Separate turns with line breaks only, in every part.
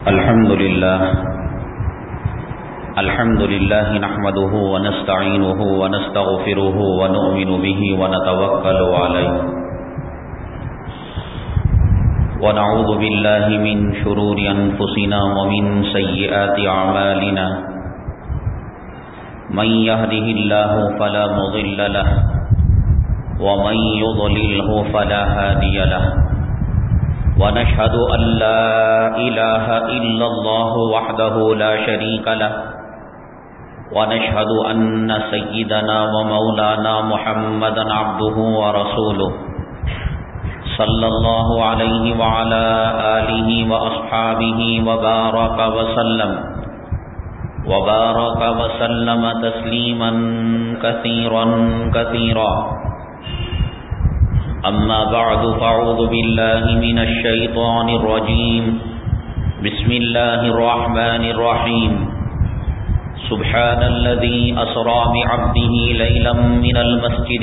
الحمد لله نحمده ونستعينه ونستغفره ونؤمن به ونتوكل عليه ونعوذ بالله من شرور أنفسنا ومن سيئات أعمالنا من يهده الله فلا مضل له ومن يضلله فلا هادي له ونشهد أن لا إله إلا الله وحده لا شريك له ونشهد أن سيدنا ومولانا محمدا عبده ورسوله صلى الله عليه وعلى آله وأصحابه وبارك وسلم تسليما كثيرا أما بعد فأعوذ بالله من الشيطان الرجيم بسم الله الرحمن الرحيم سبحان الذي أسرى بعبده ليلا من المسجد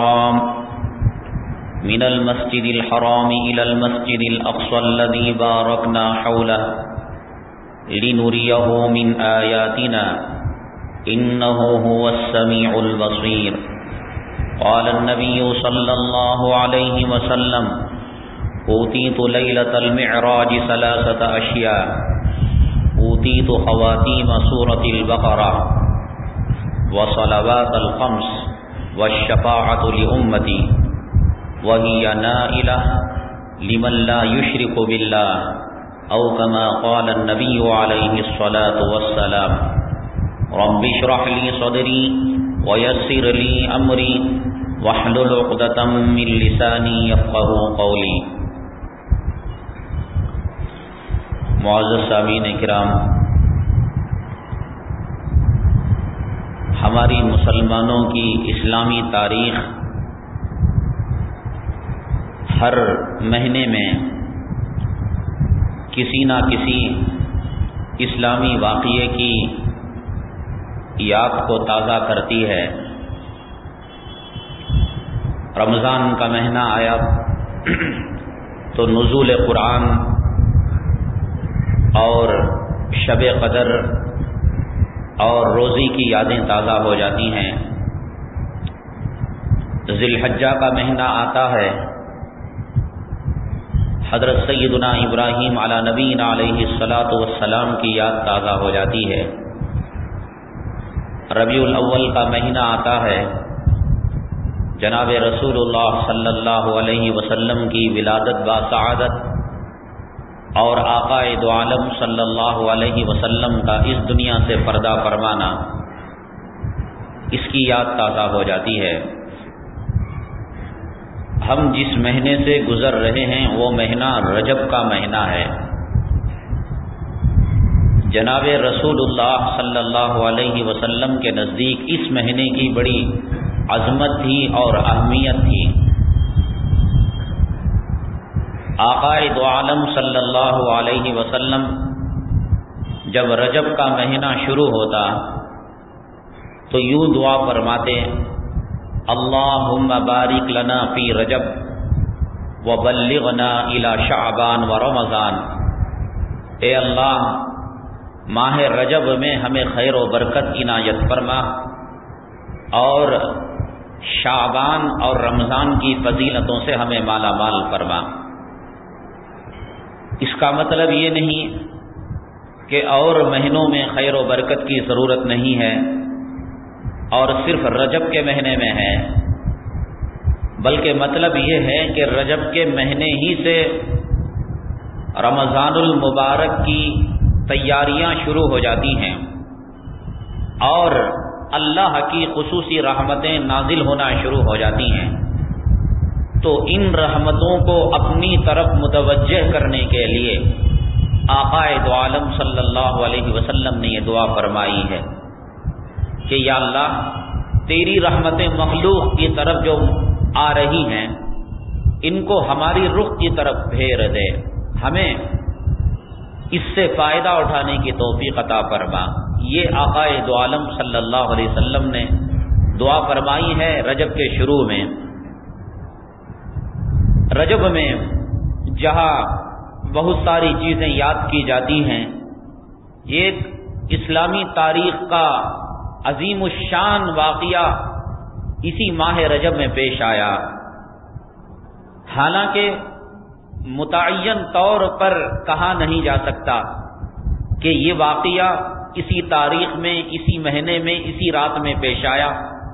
الحرام إلى المسجد الأقصى الذي باركنا حوله لنريه من آياتنا إنه هو السميع البصير قال النبي صلى الله عليه وسلم أوتيت ليلة المعراج 3 أشياء أوتيت خواتيم سورة البقرة وصلوات الخمس والشفاعة لأمتي وهي نائلة لمن لا يشرك بالله أو كما قال النبي عليه الصلاة والسلام رب اشرح لي صدري ويسر لي أمري واحلل عقدة من لساني يفقهوا قولي. معزز سامعین کرام، ہماری مسلمانوں کی اسلامی تاریخ ہر مہینے میں کسی نہ کسی اسلامی واقعے کی یاد کو تازہ کرتی ہے. رمضان کا مہینہ آیا تو نزول قرآن اور شب قدر اور روزی کی یادیں تازہ ہو جاتی ہیں. ذی الحجہ کا مہینہ آتا ہے، حضرت سیدنا ابراہیم علی نبینا علیہ الصلاۃ والسلام کی یاد تازہ ہو جاتی ہے. ربیع الاول کا مہینہ آتا ہے، جناب رسول اللہ صلی اللہ علیہ وسلم کی ولادت باسعادت اور آقا دو عالم صلی اللہ علیہ وسلم کا اس دنیا سے پردہ فرمانا، اس کی یاد تازہ ہو جاتی ہے. ہم جس مہینے سے گزر رہے ہیں وہ مہینہ رجب کا مہینہ ہے. جناب رسول اللہ صلی اللہ علیہ وسلم کے نزدیک اس مہینے کی بڑی عظمت تھی اور اہمیت تھی. آقا دو عالم صلی اللہ علیہ وسلم جب رجب کا مہینہ شروع ہوتا تو یوں دعا فرماتے، اللہم بارک لنا فی رجب وبلغنا الی شعبان و رمضان. اے اللہ، ماہ رجب میں ہمیں خیر و برکت عنایت فرما اور شعبان اور رمضان کی فضیلتوں سے ہمیں مالا مال فرما. اس کا مطلب یہ نہیں کہ اور مہینوں میں خیر و برکت کی ضرورت نہیں ہے اور صرف رجب کے مہینے میں ہے، بلکہ مطلب یہ ہے کہ رجب کے مہینے ہی سے رمضان المبارک کی تیاریاں شروع ہو جاتی ہیں اور اللہ کی خصوصی رحمتیں نازل ہونا شروع ہو جاتی ہیں. تو ان رحمتوں کو اپنی طرف متوجہ کرنے کے لیے آقا دو عالم صلی اللہ علیہ وسلم نے یہ دعا فرمائی ہے کہ یا اللہ، تیری رحمتیں مخلوق کی طرف جو آ رہی ہیں ان کو ہماری رخ کی طرف پھیر دے، ہمیں اس سے فائدہ اٹھانے کی توفیق عطا فرما. یہ آقا دو عالم صلی اللہ علیہ وسلم نے دعا فرمائی ہے رجب کے شروع میں. رجب میں جہاں بہت ساری چیزیں یاد کی جاتی ہیں. ایک اسلامی تاریخ کا عظیم الشان واقعہ اسی ماہ رجب میں پیش آیا. حالانکہ متعین طور پر کہا نہیں جا سکتا کہ یہ واقعہ اسی تاریخ میں، اسی مہینے میں، اسی رات میں پیش آیا.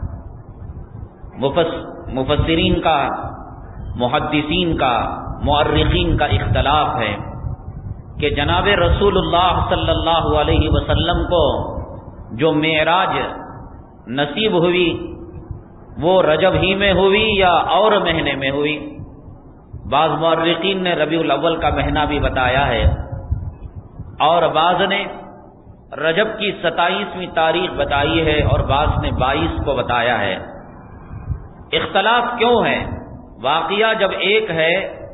مفسرین کا، محدثین کا، مؤرخین کا اختلاف ہے کہ جناب رسول اللہ صلی اللہ علیہ وسلم کو جو معراج نصیب ہوئی وہ رجب ہی میں ہوئی یا اور مہینے میں ہوئی. بعض مؤرخین نے ربیع الاول کا مہینہ بھی بتایا ہے اور بعض نے رجب کی 27ویں تاریخ بتائی ہے اور بعض نے 22 کو بتایا ہے. اختلاف کیوں ہے؟ واقعہ جب ایک ہے،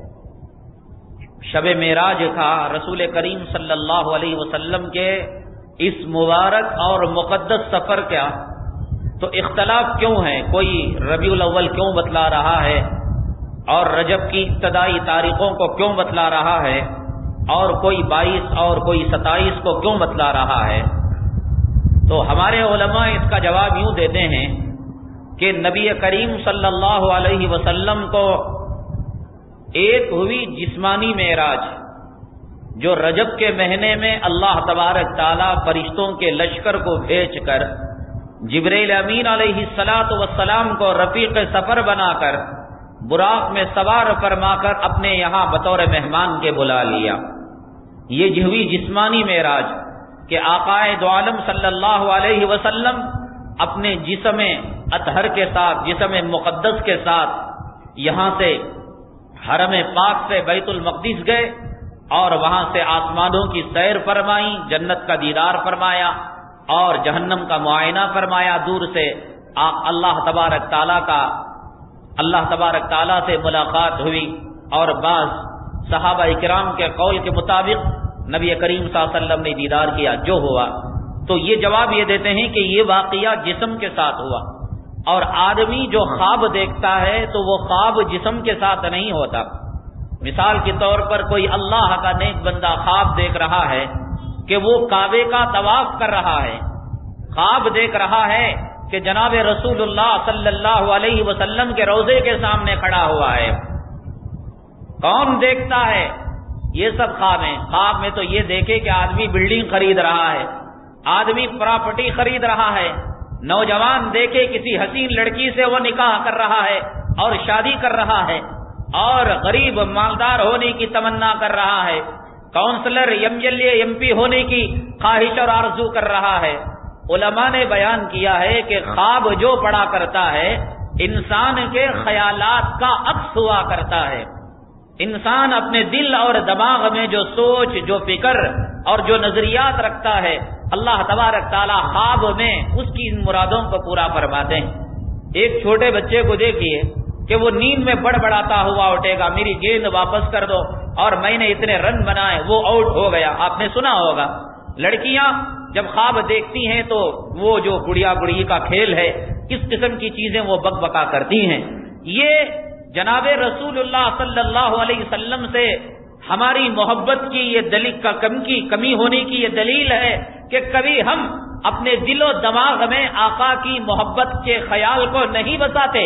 شب معراج کا، رسول کریم صلی اللہ علیہ وسلم کے اس مبارک اور مقدس سفر کا، تو اختلاف کیوں ہے؟ کوئی ربیع الاول کیوں بتلا رہا ہے اور رجب کی ابتدائی تاریخوں کو کیوں بتلا رہا ہے اور کوئی 22 اور کوئی 27 کو کیوں بتلا رہا ہے؟ تو ہمارے علماء اس کا جواب یوں دیتے ہیں کہ نبی کریم صلی اللہ علیہ وسلم کو ایک ہوئی جسمانی معراج جو رجب کے مہینے میں اللہ تبارک تعالیٰ فرشتوں کے لشکر کو بھیج کر جبرائیل امین علیہ الصلاۃ والسلام کو رفیق سفر بنا کر براق میں سوار فرما کر اپنے یہاں بطور مہمان کے بلا لیا. یہ ہوئی جسمانی معراج کہ آقائے دو عالم صلی اللہ علیہ وسلم اپنے جسم اطہر کے ساتھ، جسم مقدس کے ساتھ یہاں سے حرم پاک سے بیت المقدس گئے اور وہاں سے آسمانوں کی سیر فرمائی، جنت کا دیدار فرمایا اور جہنم کا معائنہ فرمایا. دور سے اللہ تبارک تعالیٰ سے ملاقات ہوئی اور بعض صحابہ کرام کے قول کے مطابق نبی کریم صلی اللہ علیہ وسلم نے دیدار کیا. جو ہوا تو یہ جواب یہ دیتے ہیں کہ یہ واقعہ جسم کے ساتھ ہوا، اور آدمی جو خواب دیکھتا ہے تو وہ خواب جسم کے ساتھ نہیں ہوتا. مثال کے طور پر کوئی اللہ کا نیک بندہ خواب دیکھ رہا ہے کہ وہ کعبے کا طواف کر رہا ہے، خواب دیکھ رہا ہے کہ جناب رسول اللہ صلی اللہ علیہ وسلم کے روضے کے سامنے کھڑا ہوا ہے. کون دیکھتا ہے؟ یہ سب خواب ہیں. خواب میں تو یہ دیکھے کہ آدمی بلڈنگ خرید رہا ہے، آدمی پراپرٹی خرید رہا ہے، نوجوان دیکھے کسی حسین لڑکی سے وہ نکاح کر رہا ہے اور شادی کر رہا ہے، اور غریب مالدار ہونے کی تمنا کر رہا ہے، کاؤنسلر MP ہونے کی خواہش اور آرزو کر رہا ہے. علماء نے بیان کیا ہے کہ خواب جو پڑا کرتا ہے انسان کے خیالات کا عکس ہوا کرتا ہے. انسان اپنے دل اور دماغ میں جو سوچ، جو فکر اور جو نظریات رکھتا ہے اللہ تبارک تعالیٰ خواب میں اس کی ان مرادوں کو پورا فرماتے ہیں. ایک چھوٹے بچے کو دیکھیے کہ وہ نیند میں بڑبڑاتا ہوا اٹھے گا، میری گیند واپس کر دو اور میں نے اتنے رن بنائے، وہ آؤٹ ہو گیا. آپ نے سنا ہوگا لڑکیاں جب خواب دیکھتی ہیں تو وہ جو گڑیا گڑی کا کھیل ہے، اس قسم کی چیزیں وہ بک بکا کرتی ہیں. یہ جناب رسول اللہ صلی اللہ علیہ وسلم سے ہماری محبت کی یہ کمی ہونے کی یہ دلیل ہے کہ کبھی ہم اپنے دل و دماغ میں آقا کی محبت کے خیال کو نہیں بساتے.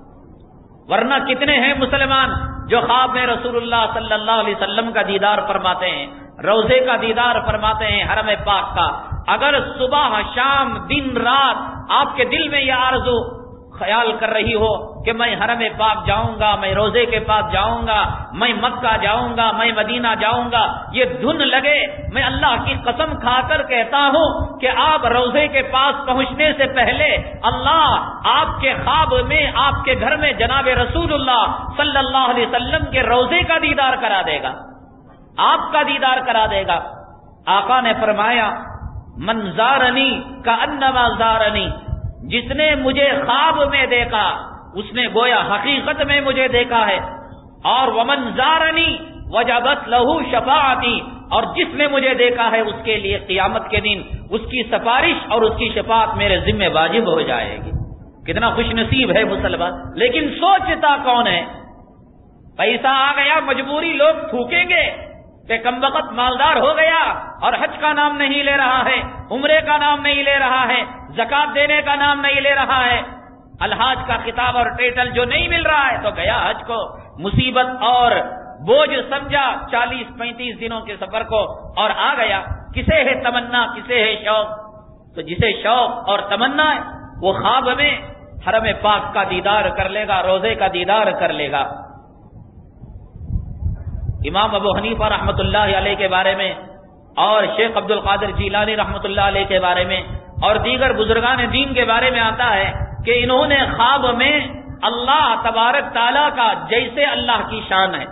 ورنہ کتنے ہیں مسلمان جو خواب میں رسول اللہ صلی اللہ علیہ وسلم کا دیدار فرماتے ہیں، روضے کا دیدار فرماتے ہیں، حرم پاک کا. اگر صبح شام دن رات آپ کے دل میں یہ آرزو خیال کر رہی ہو کہ میں حرم پاک جاؤں گا، میں روضے کے پاس جاؤں گا، میں مکہ جاؤں گا، میں مدینہ جاؤں گا، یہ دھن لگے، میں اللہ کی قسم کھا کر کہتا ہوں کہ آپ روضے کے پاس پہنچنے سے پہلے اللہ آپ کے خواب میں آپ کے گھر میں جناب رسول اللہ صلی اللہ علیہ وسلم کے روضے کا دیدار کرا دے گا، آپ کا دیدار کرا دے گا. آقا نے فرمایا من زارنی کأنما زارنی، جس نے مجھے خواب میں دیکھا اس نے گویا حقیقت میں مجھے دیکھا ہے. اور ومن زارنی وجبت لہو شفاعتی، اور جس نے مجھے دیکھا ہے اس کے لیے قیامت کے دن اس کی سفارش اور اس کی شفاعت میرے ذمہ واجب ہو جائے گی. کتنا خوش نصیب ہے مسلمان. لیکن سوچتا کون ہے؟ پیسہ آ گیا، مجبوری لوگ تھوکیں گے، کہ کم وقت مالدار ہو گیا اور حج کا نام نہیں لے رہا ہے، عمرے کا نام نہیں لے رہا ہے، زکات دینے کا نام نہیں لے رہا ہے، الحاج کا خطاب اور ٹائٹل جو نہیں مل رہا ہے، تو گیا حج کو مصیبت اور بوجھ سمجھا 40-35 دنوں کے سفر کو اور آ گیا۔ کسے ہے تمنا، کسے ہے شوق؟ تو جسے شوق اور تمنا ہے وہ خواب میں حرم پاک کا دیدار کر لے گا، روزے کا دیدار کر لے گا۔ امام ابو حنیفہ رحمۃ اللہ علیہ کے بارے میں اور شیخ عبد القادر جیلانی رحمۃ اللہ علیہ کے بارے میں اور دیگر بزرگان دین کے بارے میں آتا ہے کہ انہوں نے خواب میں اللہ تبارک تعالیٰ کا، جیسے اللہ کی شان ہے،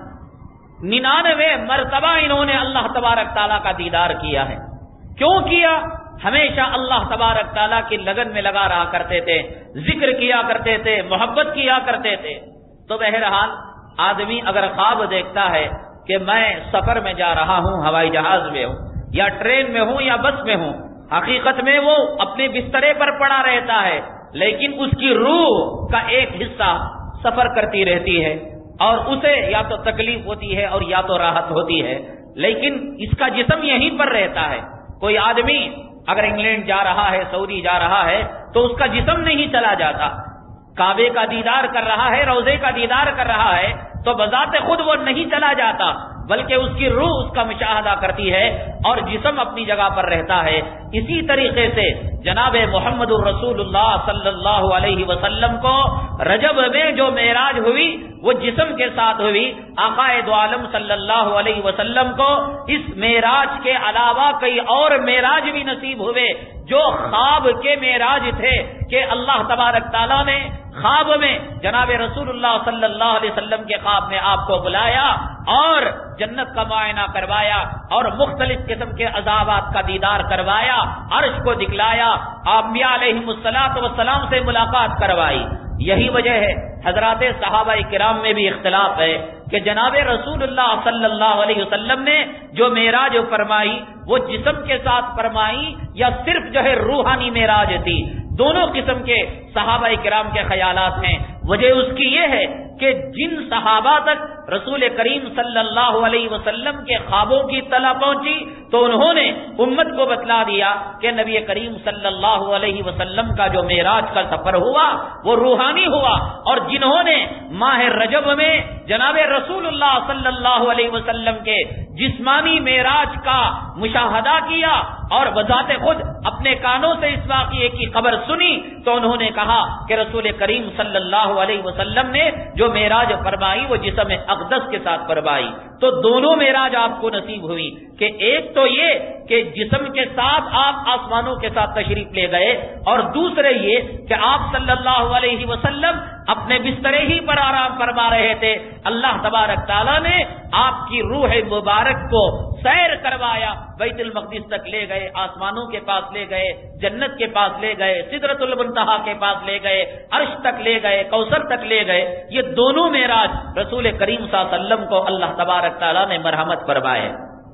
99 مرتبہ انہوں نے اللہ تبارک تعالیٰ کا دیدار کیا ہے۔ کیوں کیا؟ ہمیشہ اللہ تبارک تعالیٰ کی لگن میں لگا رہا کرتے تھے، ذکر کیا کرتے تھے، محبت کیا کرتے تھے۔ تو بہرحال آدمی اگر خواب دیکھتا ہے کہ میں سفر میں جا رہا ہوں، ہوائی جہاز میں ہوں یا ٹرین میں ہوں یا بس میں ہوں، حقیقت میں وہ اپنے بسترے پر پڑا رہتا ہے، لیکن اس کی روح کا ایک حصہ سفر کرتی رہتی ہے اور اسے یا تو تکلیف ہوتی ہے اور یا تو راحت ہوتی ہے، لیکن اس کا جسم یہیں پر رہتا ہے۔ کوئی آدمی اگر انگلینڈ جا رہا ہے، سعودی جا رہا ہے، تو اس کا جسم نہیں چلا جاتا، کعبے کا دیدار کر رہا ہے، روزے کا دیدار کر رہا ہے، تو بذات خود وہ نہیں چلا جاتا، بلکہ اس کی روح اس کا مشاہدہ کرتی ہے اور جسم اپنی جگہ پر رہتا ہے۔ اسی طریقے سے جناب محمد الرسول اللہ صلی اللہ علیہ وسلم کو رجب میں جو معراج ہوئی وہ جسم کے ساتھ ہوئی۔ آقا دو عالم صلی اللہ علیہ وسلم کو اس معراج کے علاوہ کئی اور معراج بھی نصیب ہوئے جو خواب کے معراج تھے، کہ اللہ تبارک تعالیٰ نے خواب میں جناب رسول اللہ صلی اللہ علیہ وسلم کے خواب میں آپ کو بلایا اور جنت کا معائنہ کروایا اور مختلف قسم کے عذابات کا دیدار کروایا، عرش کو دکھلایا، انبیاء علیہم الصلوۃ والسلام سے ملاقات کروائی۔ یہی وجہ ہے حضرات صحابہ کرام میں بھی اختلاف ہے کہ جناب رسول اللہ صلی اللہ علیہ وسلم نے جو معراج فرمائی وہ جسم کے ساتھ فرمائی یا صرف جو ہے روحانی معراج تھی۔ دونوں قسم کے صحابہ کرام کے خیالات ہیں۔ وجہ اس کی یہ ہے کہ جن صحابہ تک رسول کریم صلی اللہ علیہ وسلم کے خوابوں کی اطلاع پہنچی تو انہوں نے امت کو بتلا دیا کہ نبی کریم صلی اللہ علیہ وسلم کا جو معراج کا سفر ہوا وہ روحانی ہوا، اور جنہوں نے ماہ رجب میں جناب رسول اللہ صلی اللہ علیہ وسلم کے جسمانی معراج کا مشاہدہ کیا اور بذات خود اپنے کانوں سے اس واقعے کی خبر سنی تو انہوں نے کہا کہ رسول کریم صلی اللہ علیہ وسلم نے جو معراج فرمائی وہ جسم اقدس کے ساتھ فرمائی۔ تو دونوں معراج آپ کو نصیب ہوئی کہ ایک تو یہ کہ جسم کے ساتھ آپ آسمانوں کے ساتھ تشریف لے گئے، اور دوسرے یہ کہ آپ صلی اللہ علیہ وسلم اپنے بسترے ہی پر آرام فرما رہے تھے، اللہ تبارک تعالیٰ نے آپ کی روح مبارک کو سیر کروایا، بیت المقدس تک لے گئے، آسمانوں کے پاس لے گئے، جنت کے پاس لے گئے، سدرۃ المنتہا کے پاس لے گئے، عرش تک لے گئے، کوثر تک لے گئے۔ یہ دونوں معراج رسول کریم صلی اللہ علیہ وسلم کو اللہ تبارک تعالیٰ نے مرحمت فرمائے۔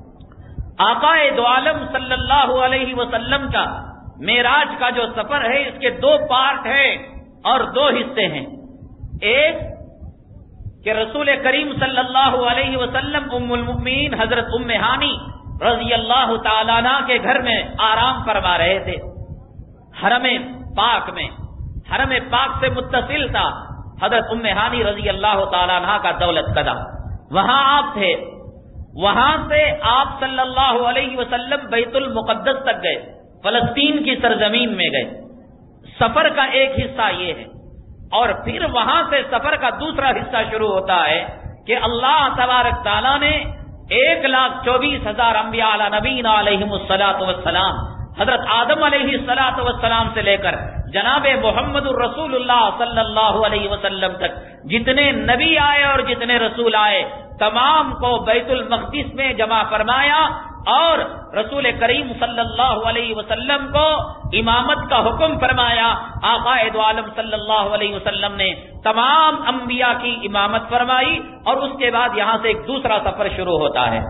آقا دو عالم صلی اللہ علیہ وسلم کا معراج کا جو سفر ہے اس کے 2 پارٹ ہیں اور 2 حصے ہیں۔ ایک کہ رسول کریم صلی اللہ علیہ وسلم ام المؤمنین حضرت ام ہانی رضی اللہ تعالیٰ عنہ کے گھر میں آرام فرما رہے تھے، حرم پاک میں، حرم پاک سے متصل تھا حضرت ام ہانی رضی اللہ تعالیٰ عنہ کا دولت قدہ، وہاں آپ تھے۔ وہاں سے آپ صلی اللہ علیہ وسلم بیت المقدس تک گئے، فلسطین کی سرزمین میں گئے۔ سفر کا ایک حصہ یہ ہے، اور پھر وہاں سے سفر کا دوسرا حصہ شروع ہوتا ہے کہ اللہ تبارک تعالیٰ نے 1,24,000 انبیاء علی نبینا علیہم الصلاۃ والسلام، حضرت آدم علیہ الصلاۃ والسلام سے لے کر جناب محمد الرسول اللہ صلی اللہ علیہ وسلم تک جتنے نبی آئے اور جتنے رسول آئے تمام کو بیت المقدس میں جمع فرمایا، اور رسول کریم صلی اللہ علیہ وسلم کو امامت کا حکم فرمایا۔ آقا دو عالم صلی اللہ علیہ وسلم نے تمام انبیاء کی امامت فرمائی، اور اس کے بعد یہاں سے ایک دوسرا سفر شروع ہوتا ہے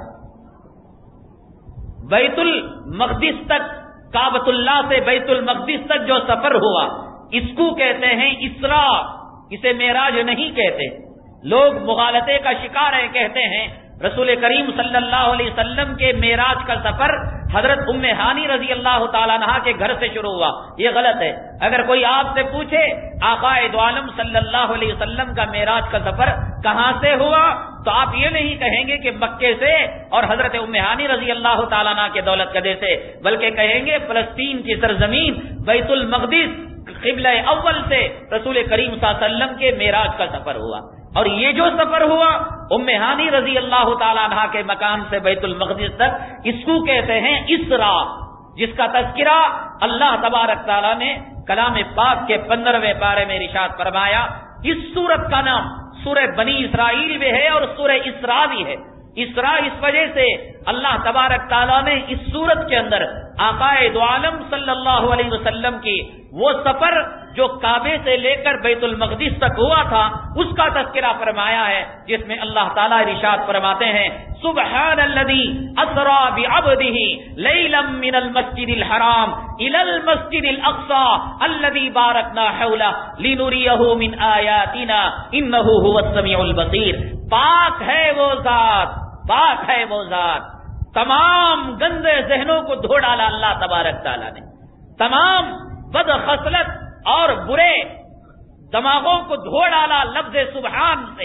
بیت المقدس تک۔ کعبۃ اللہ سے بیت المقدس تک جو سفر ہوا اس کو کہتے ہیں اسراء، اسے معراج نہیں کہتے، لوگ مغالطے کا شکار ہیں، کہتے ہیں رسول کریم صلی اللہ علیہ وسلم کے معراج کا سفر حضرت ام ہانی رضی اللہ تعالیٰ عنہا کے گھر سے شروع ہوا، یہ غلط ہے۔ اگر کوئی آپ سے پوچھے آقا دو عالم صلی اللہ علیہ وسلم کا معراج کا سفر کہاں سے ہوا، تو آپ یہ نہیں کہیں گے کہ مکے سے اور حضرت ام ہانی رضی اللہ تعالیٰ عنہ کے دولت قدے سے، بلکہ کہیں گے فلسطین کی سرزمین بیت المقدس قبلہ اول سے رسول کریم صلی اللہ علیہ وسلم کے معراج کا سفر ہوا۔ اور یہ جو سفر ہوا ام ہانی رضی اللہ تعالیٰ عنہ کے مکان سے بیت المقدس تک، اس کو کہتے ہیں اسرا، جس کا تذکرہ اللہ تبارک تعالیٰ نے کلام پاک کے 15ویں پارے میں ارشاد فرمایا۔ اس سورت کا نام سورہ بنی اسرائیل بھی ہے اور سورہ اسراء بھی ہے۔ اسراء اس وجہ سے اللہ تبارک تعالیٰ نے اس سورت کے اندر آقا دو عالم صلی اللہ علیہ وسلم کی وہ سفر جو کعبے سے لے کر بیت المقدس تک ہوا تھا اس کا تذکرہ فرمایا ہے، جس میں اللہ تعالیٰ ارشاد فرماتے ہیں سبحان الذی اسری بعبدہ لیلا من المسجد الحرام الی المسجد الاقصی الذی بارکنا حولہ لنریہ من آیاتنا انہ هو السمیع البصیر۔ پاک ہے وہ ذات، پاک ہے وہ ذات، تمام گندے ذہنوں کو دھو ڈالا اللہ تبارک تعالیٰ نے، تمام بد خصلت اور برے دماغوں کو دھو ڈالا لفظ سبحان سے۔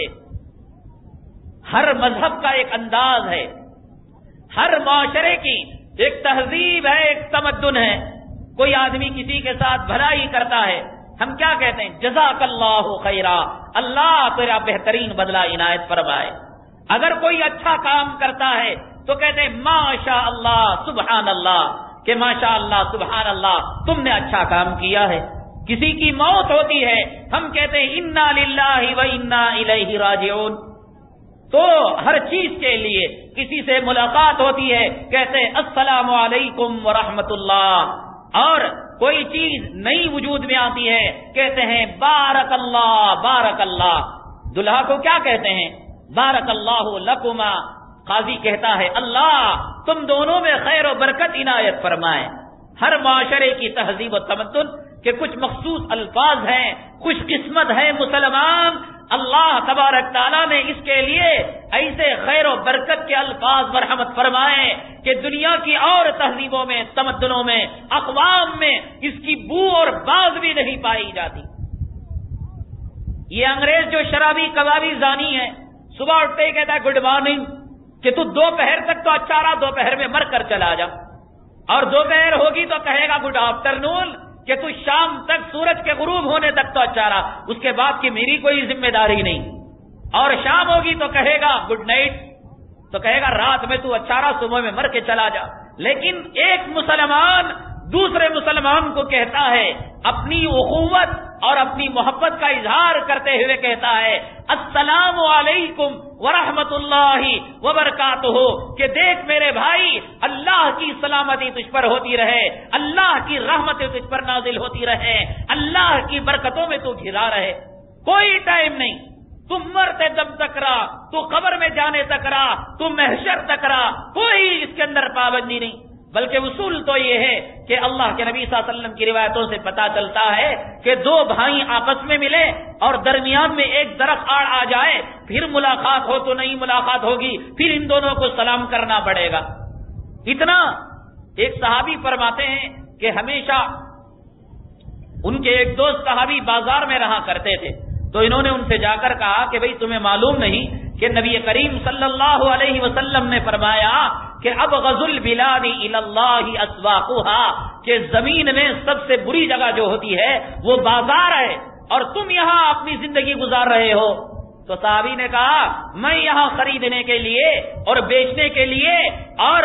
ہر مذہب کا ایک انداز ہے، ہر معاشرے کی ایک تہذیب ہے، ایک تمدن ہے۔ کوئی آدمی کسی کے ساتھ بھلائی کرتا ہے، ہم کیا کہتے ہیں؟ جزاک اللہ خیرا، اللہ تیرا بہترین بدلہ عنایت فرمائے۔ اگر کوئی اچھا کام کرتا ہے تو کہتے ہیں ماشاء اللہ سبحان اللہ، کہ ماشاء اللہ سبحان اللہ تم نے اچھا کام کیا ہے۔ کسی کی موت ہوتی ہے ہم کہتے ہیں انا للہ و انا الیہ راجعون۔ تو ہر چیز کے لیے کسی سے ملاقات ہوتی ہے کہتے ہیں السلام علیکم ورحمۃ اللہ، اور کوئی چیز نئی وجود میں آتی ہے کہتے ہیں بارک اللہ بارک اللہ۔ دلہا کو کیا کہتے ہیں؟ بارک اللہ لکما۔ قاضی کہتا ہے اللہ تم دونوں میں خیر و برکت عنایت فرمائے۔ ہر معاشرے کی تہذیب و تمدن کے کچھ مخصوص الفاظ ہیں، خوش قسمت ہے مسلمان، اللہ تبارک تعالیٰ نے اس کے لیے ایسے خیر و برکت کے الفاظ مرحمت فرمائے کہ دنیا کی اور تہذیبوں میں، تمدنوں میں، اقوام میں اس کی بو اور باز بھی نہیں پائی جاتی۔ یہ انگریز جو شرابی کبابی زانی ہے، صبح اٹھتے ہی کہتا ہے گڈ مارننگ، کہ تو دوپہر تک تو اچھا رہا، دوپہر میں مر کر چلا جا، اور دوپہر ہوگی تو کہے گا گڈ آفٹرنون، کہ تو شام تک سورج کے غروب ہونے تک تو اچھا رہا، اس کے بعد کی میری کوئی ذمہ داری نہیں، اور شام ہوگی تو کہے گا گڈ نائٹ، تو کہے گا رات میں تو اچھا رہا، صبح میں مر کے چلا جا۔ لیکن ایک مسلمان دوسرے مسلمان کو کہتا ہے، اپنی اخوت اور اپنی محبت کا اظہار کرتے ہوئے کہتا ہے السلام علیکم ورحمۃ اللہ وبرکاتہ، کہ دیکھ میرے بھائی اللہ کی سلامتی تجھ پر ہوتی رہے، اللہ کی رحمت تجھ پر نازل ہوتی رہے، اللہ کی برکتوں میں تو گھرا رہے۔ کوئی ٹائم نہیں، تم مرتے دم تک رہا، تو قبر میں جانے تک رہا، تو محشر تک رہا، کوئی اس کے اندر پابندی نہیں۔ بلکہ اصول تو یہ ہے کہ اللہ کے نبی صلی اللہ علیہ وسلم کی روایتوں سے پتا چلتا ہے کہ دو بھائی آپس میں ملے اور درمیان میں ایک درخت آڑ آ جائے، پھر ملاقات ہو تو نہیں ملاقات ہوگی، پھر ان دونوں کو سلام کرنا پڑے گا۔ اتنا ایک صحابی فرماتے ہیں کہ ہمیشہ ان کے ایک دوست صحابی بازار میں رہا کرتے تھے، تو انہوں نے ان سے جا کر کہا کہ بھئی تمہیں معلوم نہیں کہ نبی کریم صلی اللہ علیہ وسلم نے فرمایا کہ ابغض البلاد الی اللہ اسواقها، کہ زمین میں سب سے بری جگہ جو ہوتی ہے وہ بازار ہے، اور تم یہاں اپنی زندگی گزار رہے ہو۔ تو صحابی نے کہا میں یہاں خریدنے کے لیے اور بیچنے کے لیے اور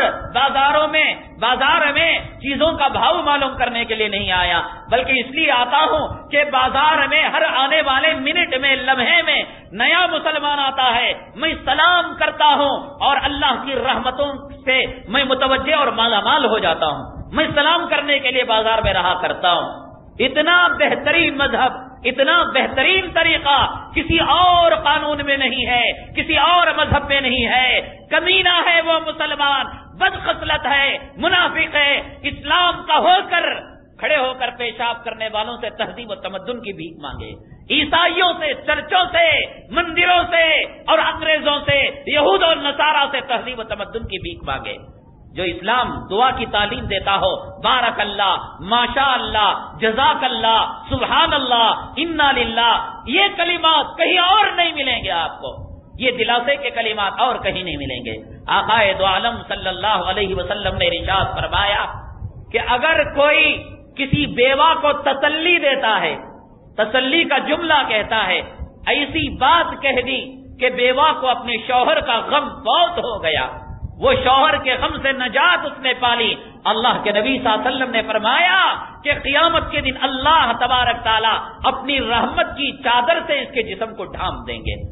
بازار میں چیزوں کا بھاؤ معلوم کرنے کے لیے نہیں آیا، بلکہ اس لیے آتا ہوں کہ بازار میں ہر آنے والے منٹ میں، لمحے میں نیا مسلمان آتا ہے، میں سلام کرتا ہوں اور اللہ کی رحمتوں سے میں متوجہ اور مالا مال ہو جاتا ہوں۔ میں سلام کرنے کے لیے بازار میں رہا کرتا ہوں۔ اتنا بہترین مذہب، اتنا بہترین طریقہ کسی اور قانون میں نہیں ہے، کسی اور مذہب میں نہیں ہے۔ کمینہ ہے وہ مسلمان، بدخصلت ہے، منافق ہے، اسلام کا ہو کر کھڑے ہو کر پیشاب کرنے والوں سے تہذیب و تمدن کی بھیک مانگے۔ عیسائیوں سے، چرچوں سے، مندروں سے اور انگریزوں سے، یہود اور نصارہ سے تہذیب و تمدن کی بھیک مانگے. جو اسلام دعا کی تعلیم دیتا ہو، بارک اللہ، ماشاء اللہ، جزاک اللہ، سبحان اللہ، انا للہ، یہ کلمات کہیں اور نہیں ملیں گے آپ کو. یہ دلاسے کے کلمات اور کہیں نہیں ملیں گے. آقائے دو عالم صلی اللہ علیہ وسلم نے ارشاد فرمایا کہ اگر کوئی کسی بیوہ کو تسلی دیتا ہے، تسلی کا جملہ کہتا ہے، ایسی بات کہہ دی کہ بیوہ کو اپنے شوہر کا غم بہت ہو گیا، وہ شوہر کے غم سے نجات اس نے پالی. اللہ کے نبی صلی اللہ علیہ وسلم نے فرمایا کہ قیامت کے دن اللہ تبارک تعالی اپنی رحمت کی چادر سے اس کے جسم کو ڈھانپ دیں گے.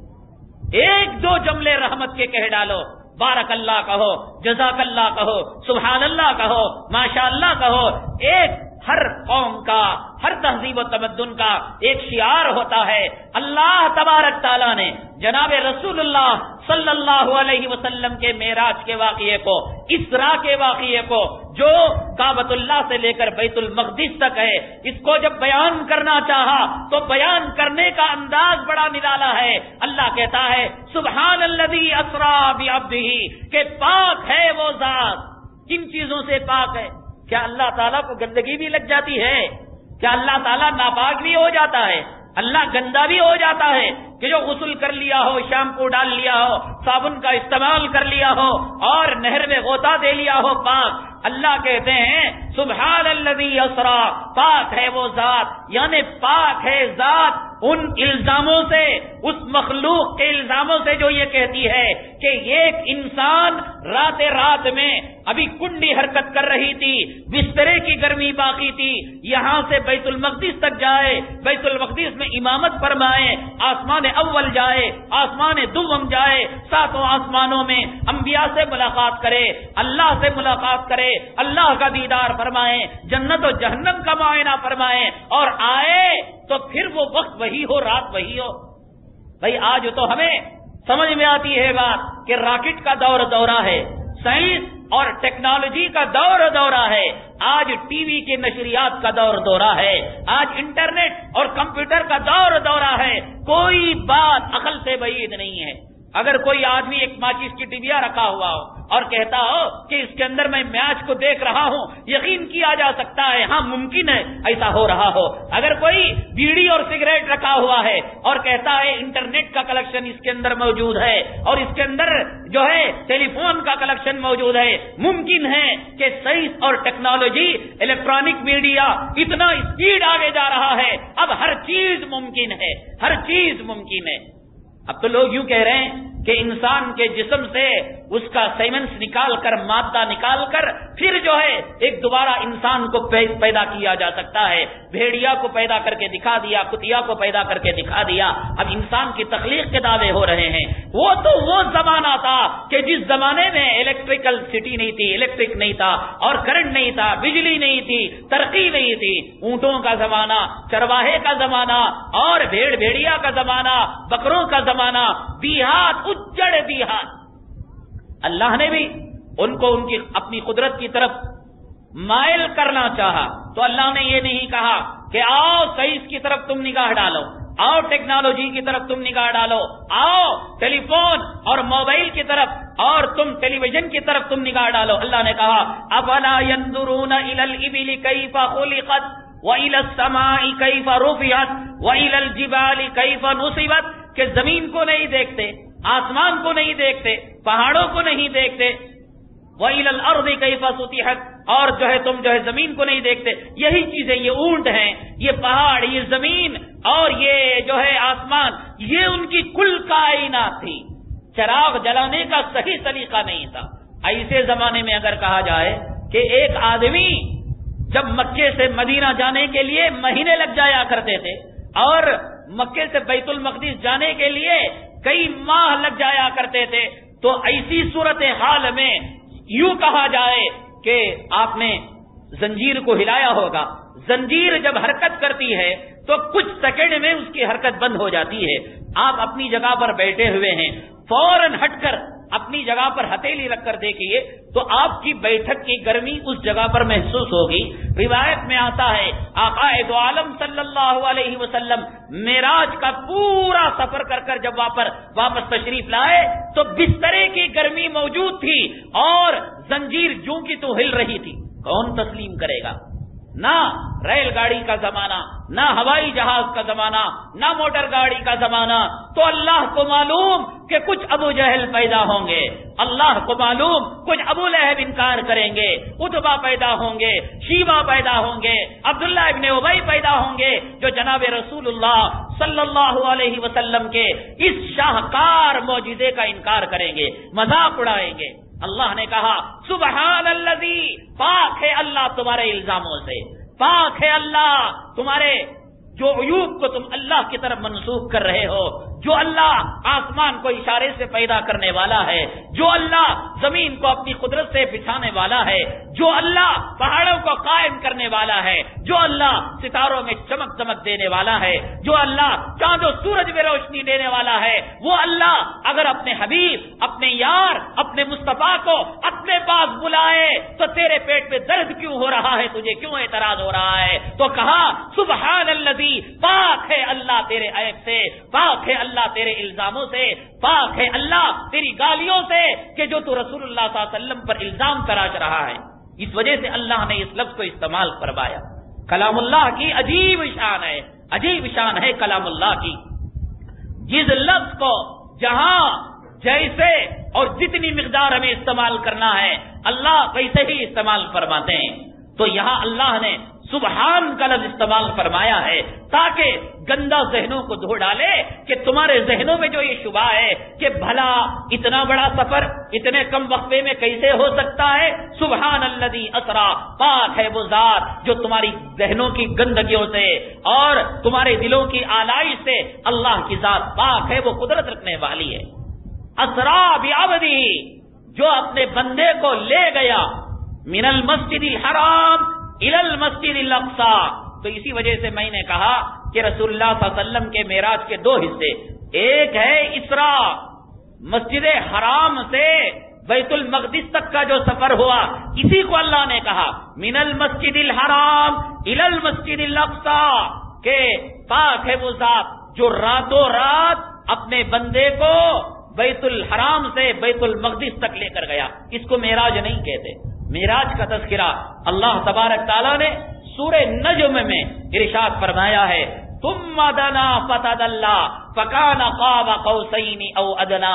ایک دو جملے رحمت کے کہہ ڈالو، بارک اللہ کہو، جزاک اللہ کہو، سبحان اللہ کہو، ماشاء اللہ کہو. ایک ہر قوم کا، ہر تہذیب و تمدن کا ایک شعار ہوتا ہے. اللہ تبارک تعالیٰ نے جناب رسول اللہ صلی اللہ علیہ وسلم کے معراج کے واقعے کو، اسراء کے واقعے کو، جو کعبۃ اللہ سے لے کر بیت المقدس تک ہے، اس کو جب بیان کرنا چاہا تو بیان کرنے کا انداز بڑا نرالا ہے. اللہ کہتا ہے سبحان الذی اسریٰ بعبدہ، کہ پاک ہے وہ ذات. کن چیزوں سے پاک ہے؟ کیا اللہ تعالیٰ کو گندگی بھی لگ جاتی ہے؟ کیا اللہ تعالیٰ ناپاک بھی ہو جاتا ہے؟ اللہ گندا بھی ہو جاتا ہے کہ جو غسل کر لیا ہو، شیمپو ڈال لیا ہو، صابن کا استعمال کر لیا ہو اور نہر میں غوطہ دے لیا ہو پاک؟ اللہ کہتے ہیں سبحان الذی اسریٰ، پاک ہے وہ ذات، یعنی پاک ہے ذات ان الزاموں سے، اس مخلوق کے الزاموں سے جو یہ کہتی ہے کہ ایک انسان رات میں ابھی کنڈی حرکت کر رہی تھی، بسترے کی گرمی باقی تھی، یہاں سے بیت المقدس تک جائے، بیت المقدس میں امامت فرمائے، آسمان اول جائے، آسمان دوم جائے، ساتوں آسمانوں میں انبیاء سے ملاقات کرے، اللہ سے ملاقات کرے، اللہ کا دیدار فرمائے، جنت و جہنم کا معائنہ فرمائے اور آئے تو پھر وہ وقت وہی ہو، رات وہی ہو. بھائی آج تو ہمیں سمجھ میں آتی ہے بات کہ راکٹ کا دورہ ہے، سائنس اور ٹیکنالوجی کا دورہ ہے، آج ٹی وی کے نشریات کا دورہ ہے، آج انٹرنیٹ اور کمپیوٹر کا دورہ ہے. کوئی بات عقل سے بعید نہیں ہے. اگر کوئی آدمی ایک ماچس کی ٹبیا رکھا ہوا ہو اور کہتا ہو کہ اس کے اندر میں میچ کو دیکھ رہا ہوں، یقین کیا جا سکتا ہے، ہاں ممکن ہے ایسا ہو رہا ہو. اگر کوئی بیڑی اور سگریٹ رکھا ہوا ہے اور کہتا ہے انٹرنیٹ کا کلیکشن اس کے اندر موجود ہے اور اس کے اندر جو ہے ٹیلی فون کا کلیکشن موجود ہے، ممکن ہے کہ سائنس اور ٹیکنالوجی، الیکٹرانک میڈیا اتنا اسپیڈ آگے جا رہا ہے، اب ہر چیز ممکن ہے، ہر چیز ممکن ہے. اب تو لوگ یوں کہہ رہے ہیں کہ انسان کے جسم سے اس کا سیمنس نکال کر، مادہ نکال کر پھر جو ہے ایک دوبارہ انسان کو پیدا کیا جا سکتا ہے. بھیڑیا کو پیدا کر کے دکھا دیا، کتیا کو پیدا کر کے دکھا دیا، اب انسان کی تخلیق کے دعوے ہو رہے ہیں. وہ تو وہ زمانہ تھا کہ جس زمانے میں الیکٹریکل سٹی نہیں تھی، الیکٹرک نہیں تھا اور کرنٹ نہیں تھا، بجلی نہیں تھی، ترقی نہیں تھی. اونٹوں کا زمانہ، چرواہے کا زمانہ اور بھیڑ بھیڑیا کا زمانہ، بکروں کا زمانہ، دیہات، اجڑ دیہات. اللہ نے بھی ان کو ان کی اپنی قدرت کی طرف مائل کرنا چاہا تو اللہ نے یہ نہیں کہا کہ آؤ سائنس کی طرف تم نگاہ ڈالو، آؤ ٹیکنالوجی کی طرف تم نگاہ ڈالو، آؤ ٹیلی فون اور موبائل کی طرف اور تم ٹیلی ویژن کی طرف تم نگاہ ڈالو. اللہ نے کہا افلا ينظرون الى الابل كيف خلقت والى السماء كيف رفعت والى الجبال كيف نصبت، کہ زمین کو نہیں دیکھتے، آسمان کو نہیں دیکھتے، پہاڑوں کو نہیں دیکھتے، وَإِلَى الْأَرْضِ كَيْفَ سُطِحَتْ، اور جو ہے تم جو ہے زمین کو نہیں دیکھتے. یہی چیزیں، یہ اونٹ ہیں، یہ پہاڑ، یہ زمین اور یہ جو ہے آسمان، یہ ان کی کل کائنات تھی. چراغ جلانے کا صحیح طریقہ نہیں تھا. ایسے زمانے میں اگر کہا جائے کہ ایک آدمی جب مکے سے مدینہ جانے کے لیے مہینے لگ جایا کرتے تھے اور مکے سے بیت المقدس جانے کے لیے کئی ماہ لگ جایا کرتے تھے، تو ایسی صورت حال میں یوں کہا جائے کہ آپ نے زنجیر کو ہلایا ہوگا. زنجیر جب حرکت کرتی ہے تو کچھ سیکنڈ میں اس کی حرکت بند ہو جاتی ہے. آپ اپنی جگہ پر بیٹھے ہوئے ہیں، فوراً ہٹ کر اپنی جگہ پر ہتھیلی رکھ کر دیکھیے تو آپ کی بیٹھک کی گرمی اس جگہ پر محسوس ہوگی۔ روایت میں آتا ہے آقا دو عالم صلی اللہ علیہ وسلم معراج کا پورا سفر کر کر جب واپس تشریف لائے تو بسترے کی گرمی موجود تھی اور زنجیر جوں کی تو ہل رہی تھی۔ کون تسلیم کرے گا؟ نہ ریل گاڑی کا زمانہ، نہ ہوائی جہاز کا زمانہ، نہ موٹر گاڑی کا زمانہ، تو اللہ کو معلوم کہ کچھ ابو جہل پیدا ہوں گے، اللہ کو معلوم کچھ ابو لہب انکار کریں گے، اتبا پیدا ہوں گے، شیبہ پیدا ہوں گے، عبداللہ ابن ابی پیدا ہوں گے، جو جناب رسول اللہ صلی اللہ علیہ وسلم کے اس شاہکار معجزے کا انکار کریں گے، مذاق اڑائیں گے۔ اللہ نے کہا سبحان الذی، پاک ہے اللہ تمہارے الزاموں سے، پاک ہے اللہ تمہارے جو عیوب کو تم اللہ کی طرف منسوخ کر رہے ہو، جو اللہ آسمان کو اشارے سے پیدا کرنے والا ہے، جو اللہ زمین کو اپنی قدرت سے بچھانے والا ہے، جو اللہ پہاڑوں کو قائم کرنے والا ہے، جو اللہ ستاروں میں چمک چمک دینے والا ہے، جو اللہ چاند و سورج میں روشنی دینے والا ہے، وہ اللہ اگر اپنے حبیب، اپنے یار، اپنے مصطفیٰ کو اپنے پاس بلائے تو تیرے پیٹ میں درد کیوں ہو رہا ہے، تجھے کیوں اعتراض ہو رہا ہے؟ تو کہا سبحان الذی، پاک ہے اللہ تیرے عیب سے، پاک ہے اللہ تیرے الزاموں سے، پاک ہے اللہ تیری گالیوں سے کہ جو تو رسول اللہ صلی اللہ علیہ وسلم پر الزام تراش رہا ہے۔ اس وجہ سے اللہ نے اس لفظ کو استعمال فرمایا۔ کلام اللہ کی عجیب شان ہے، عجیب شان ہے کلام اللہ کی۔ جس لفظ کو جہاں جیسے اور جتنی مقدار ہمیں استعمال کرنا ہے اللہ ویسے ہی استعمال فرماتے ہیں، تو یہاں اللہ نے سبحان کا لفظ استعمال فرمایا ہے تاکہ گندا ذہنوں کو دھو ڈالے کہ تمہارے ذہنوں میں جو یہ شبہ ہے کہ بھلا اتنا بڑا سفر اتنے کم وقفے میں کیسے ہو سکتا ہے، سبحان الذی اسرا، پاک ہے وہ ذات جو تمہاری ذہنوں کی گندگیوں سے اور تمہارے دلوں کی آلائش سے، اللہ کی ذات پاک ہے، وہ قدرت رکھنے والی ہے۔ اسرا بعبدہ، جو اپنے بندے کو لے گیا، من المسجد الحرام الی المسجد الاقصی۔ تو اسی وجہ سے میں نے کہا کہ رسول اللہ صلی اللہ علیہ وسلم کے معراج کے دو حصے، ایک ہے اسراء، مسجد حرام سے بیت المقدس تک کا جو سفر ہوا، اسی کو اللہ نے کہا من المسجد الحرام الی المسجد الاقصی، کہ پاک ہے وہ ذات جو راتوں رات اپنے بندے کو بیت الحرام سے بیت المقدس تک لے کر گیا۔ اس کو معراج نہیں کہتے۔ معراج کا تذکرہ اللہ تبارک تعالیٰ نے سورہ نجم میں ارشاد فرمایا ہے، ثم دنا فتدلى فكان قاب قوسين او ادنى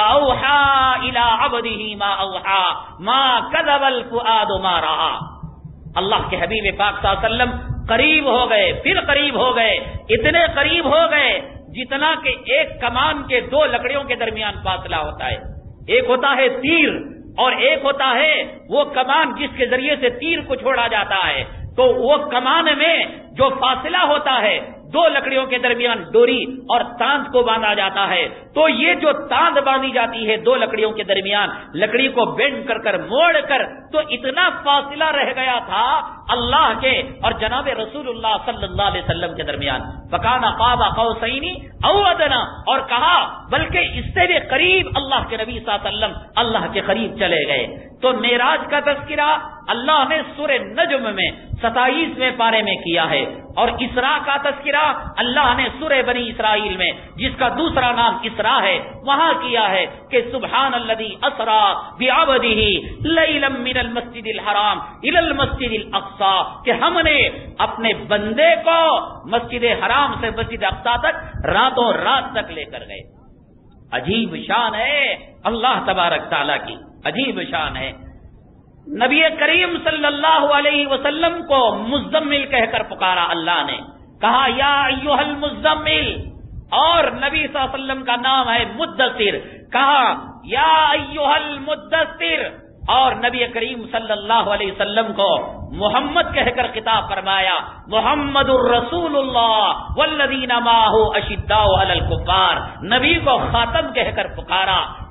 فاوحى الى عبده ما اوحى ما كذب الفؤاد ما راى۔ اللہ کے حبیب پاک صلی اللہ علیہ وسلم قریب ہو گئے، پھر قریب ہو گئے، اتنے قریب ہو گئے جتنا کہ ایک کمان کے دو لکڑیوں کے درمیان فاصلہ ہوتا ہے۔ ایک ہوتا ہے تیر اور ایک ہوتا ہے وہ کمان جس کے ذریعے سے تیر کو چھوڑا جاتا ہے، تو وہ کمان میں جو فاصلہ ہوتا ہے دو لکڑیوں کے درمیان ڈوری اور تاند کو باندھا جاتا ہے، تو یہ جو تاند باندھی جاتی ہے دو لکڑیوں کے درمیان، لکڑی کو بینڈ کر کر موڑ کر، تو اتنا فاصلہ رہ گیا تھا اللہ کے اور جناب رسول اللہ صلی اللہ علیہ وسلم کے درمیان۔ فکان قاب قوسین او ادنی، اور کہا بلکہ اس سے بھی قریب اللہ کے نبی صلی اللہ علیہ وسلم اللہ کے قریب چلے گئے۔ تو معراج کا تذکرہ اللہ نے سورہ نجم میں 27ویں پارے میں کیا ہے، اور اسراء کا تذکرہ اللہ نے سورہ بنی اسرائیل میں جس کا دوسرا نام اسراء ہے وہاں کیا ہے کہ سبحان الذی اسرا بعبدہ لیلا من المسجد الحرام الی المسجد الاقصی، کہ ہم نے اپنے بندے کو مسجد حرام سے مسجد اقصی تک راتوں رات تک لے کر گئے۔ عجیب شان ہے اللہ تبارک تعالیٰ کی، عجیب شان ہے۔ نبی کریم صلی اللہ علیہ وسلم کو مزمل کہہ کر پکارا اللہ نے، کہا یا ایھا المزمل، اور نبی صلی اللہ علیہ وسلم کا نام ہے مدثر، کہا یا ایھا المدثر، اور نبی کریم صلی اللہ علیہ وسلم کو محمد کہہ کر خطاب فرمایا، محمد الرسول اللہ والذین معہ اشداء علی الکفار، نبی کو خاتم کہہ کر پکارا،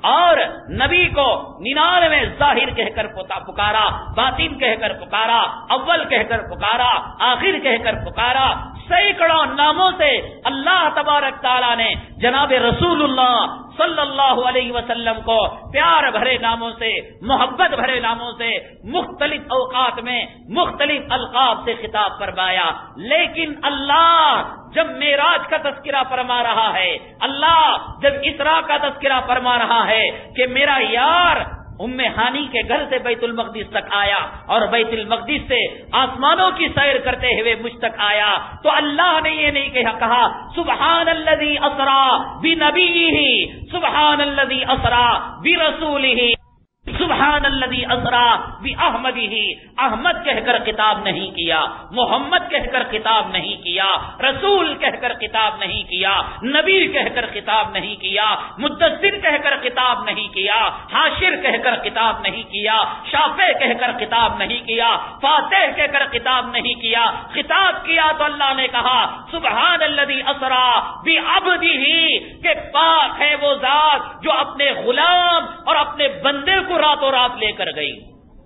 اور نبی کو 99 ظاہر کہہ کر پکارا، باطن کہہ کر پکارا، اول کہہ کر پکارا، آخر کہہ کر پکارا، سینکڑوں ناموں سے اللہ تبارک تعالیٰ نے جناب رسول اللہ صلی اللہ علیہ وسلم کو پیار بھرے ناموں سے، محبت بھرے ناموں سے، مختلف اوقات میں مختلف القاب سے خطاب فرمایا. لیکن اللہ جب معراج کا تذکرہ فرما رہا ہے، اللہ جب اسراء کا تذکرہ فرما رہا ہے کہ میرا یار ام ہانی کے گھر سے بیت المقدس تک آیا اور بیت المقدس سے آسمانوں کی سیر کرتے ہوئے مجھ تک آیا، تو اللہ نے یہ نہیں کہا سبحان الذی اسرا بنبیہ، سبحان الذی اسرا برسولہ، سبحان الذی اسرا باحمدہ. احمد کہہ کر خطاب نہیں کیا، محمد کہہ کر خطاب نہیں کیا، رسول کہہ کر خطاب نہیں کیا، نبی کہہ کر خطاب نہیں کیا، مدثر کہہ کر خطاب نہیں کیا، حاشر کہہ کر خطاب نہیں کیا، شافع کہہ کر خطاب نہیں کیا، فاتح کہہ کر خطاب نہیں کیا. خطاب کیا تو اللہ نے کہا سبحان الذی اسرا بعبدہ، کہ پاک ہے وہ ذات جو اپنے غلام اور اپنے بندے کو راتوں رات لے کر گئی.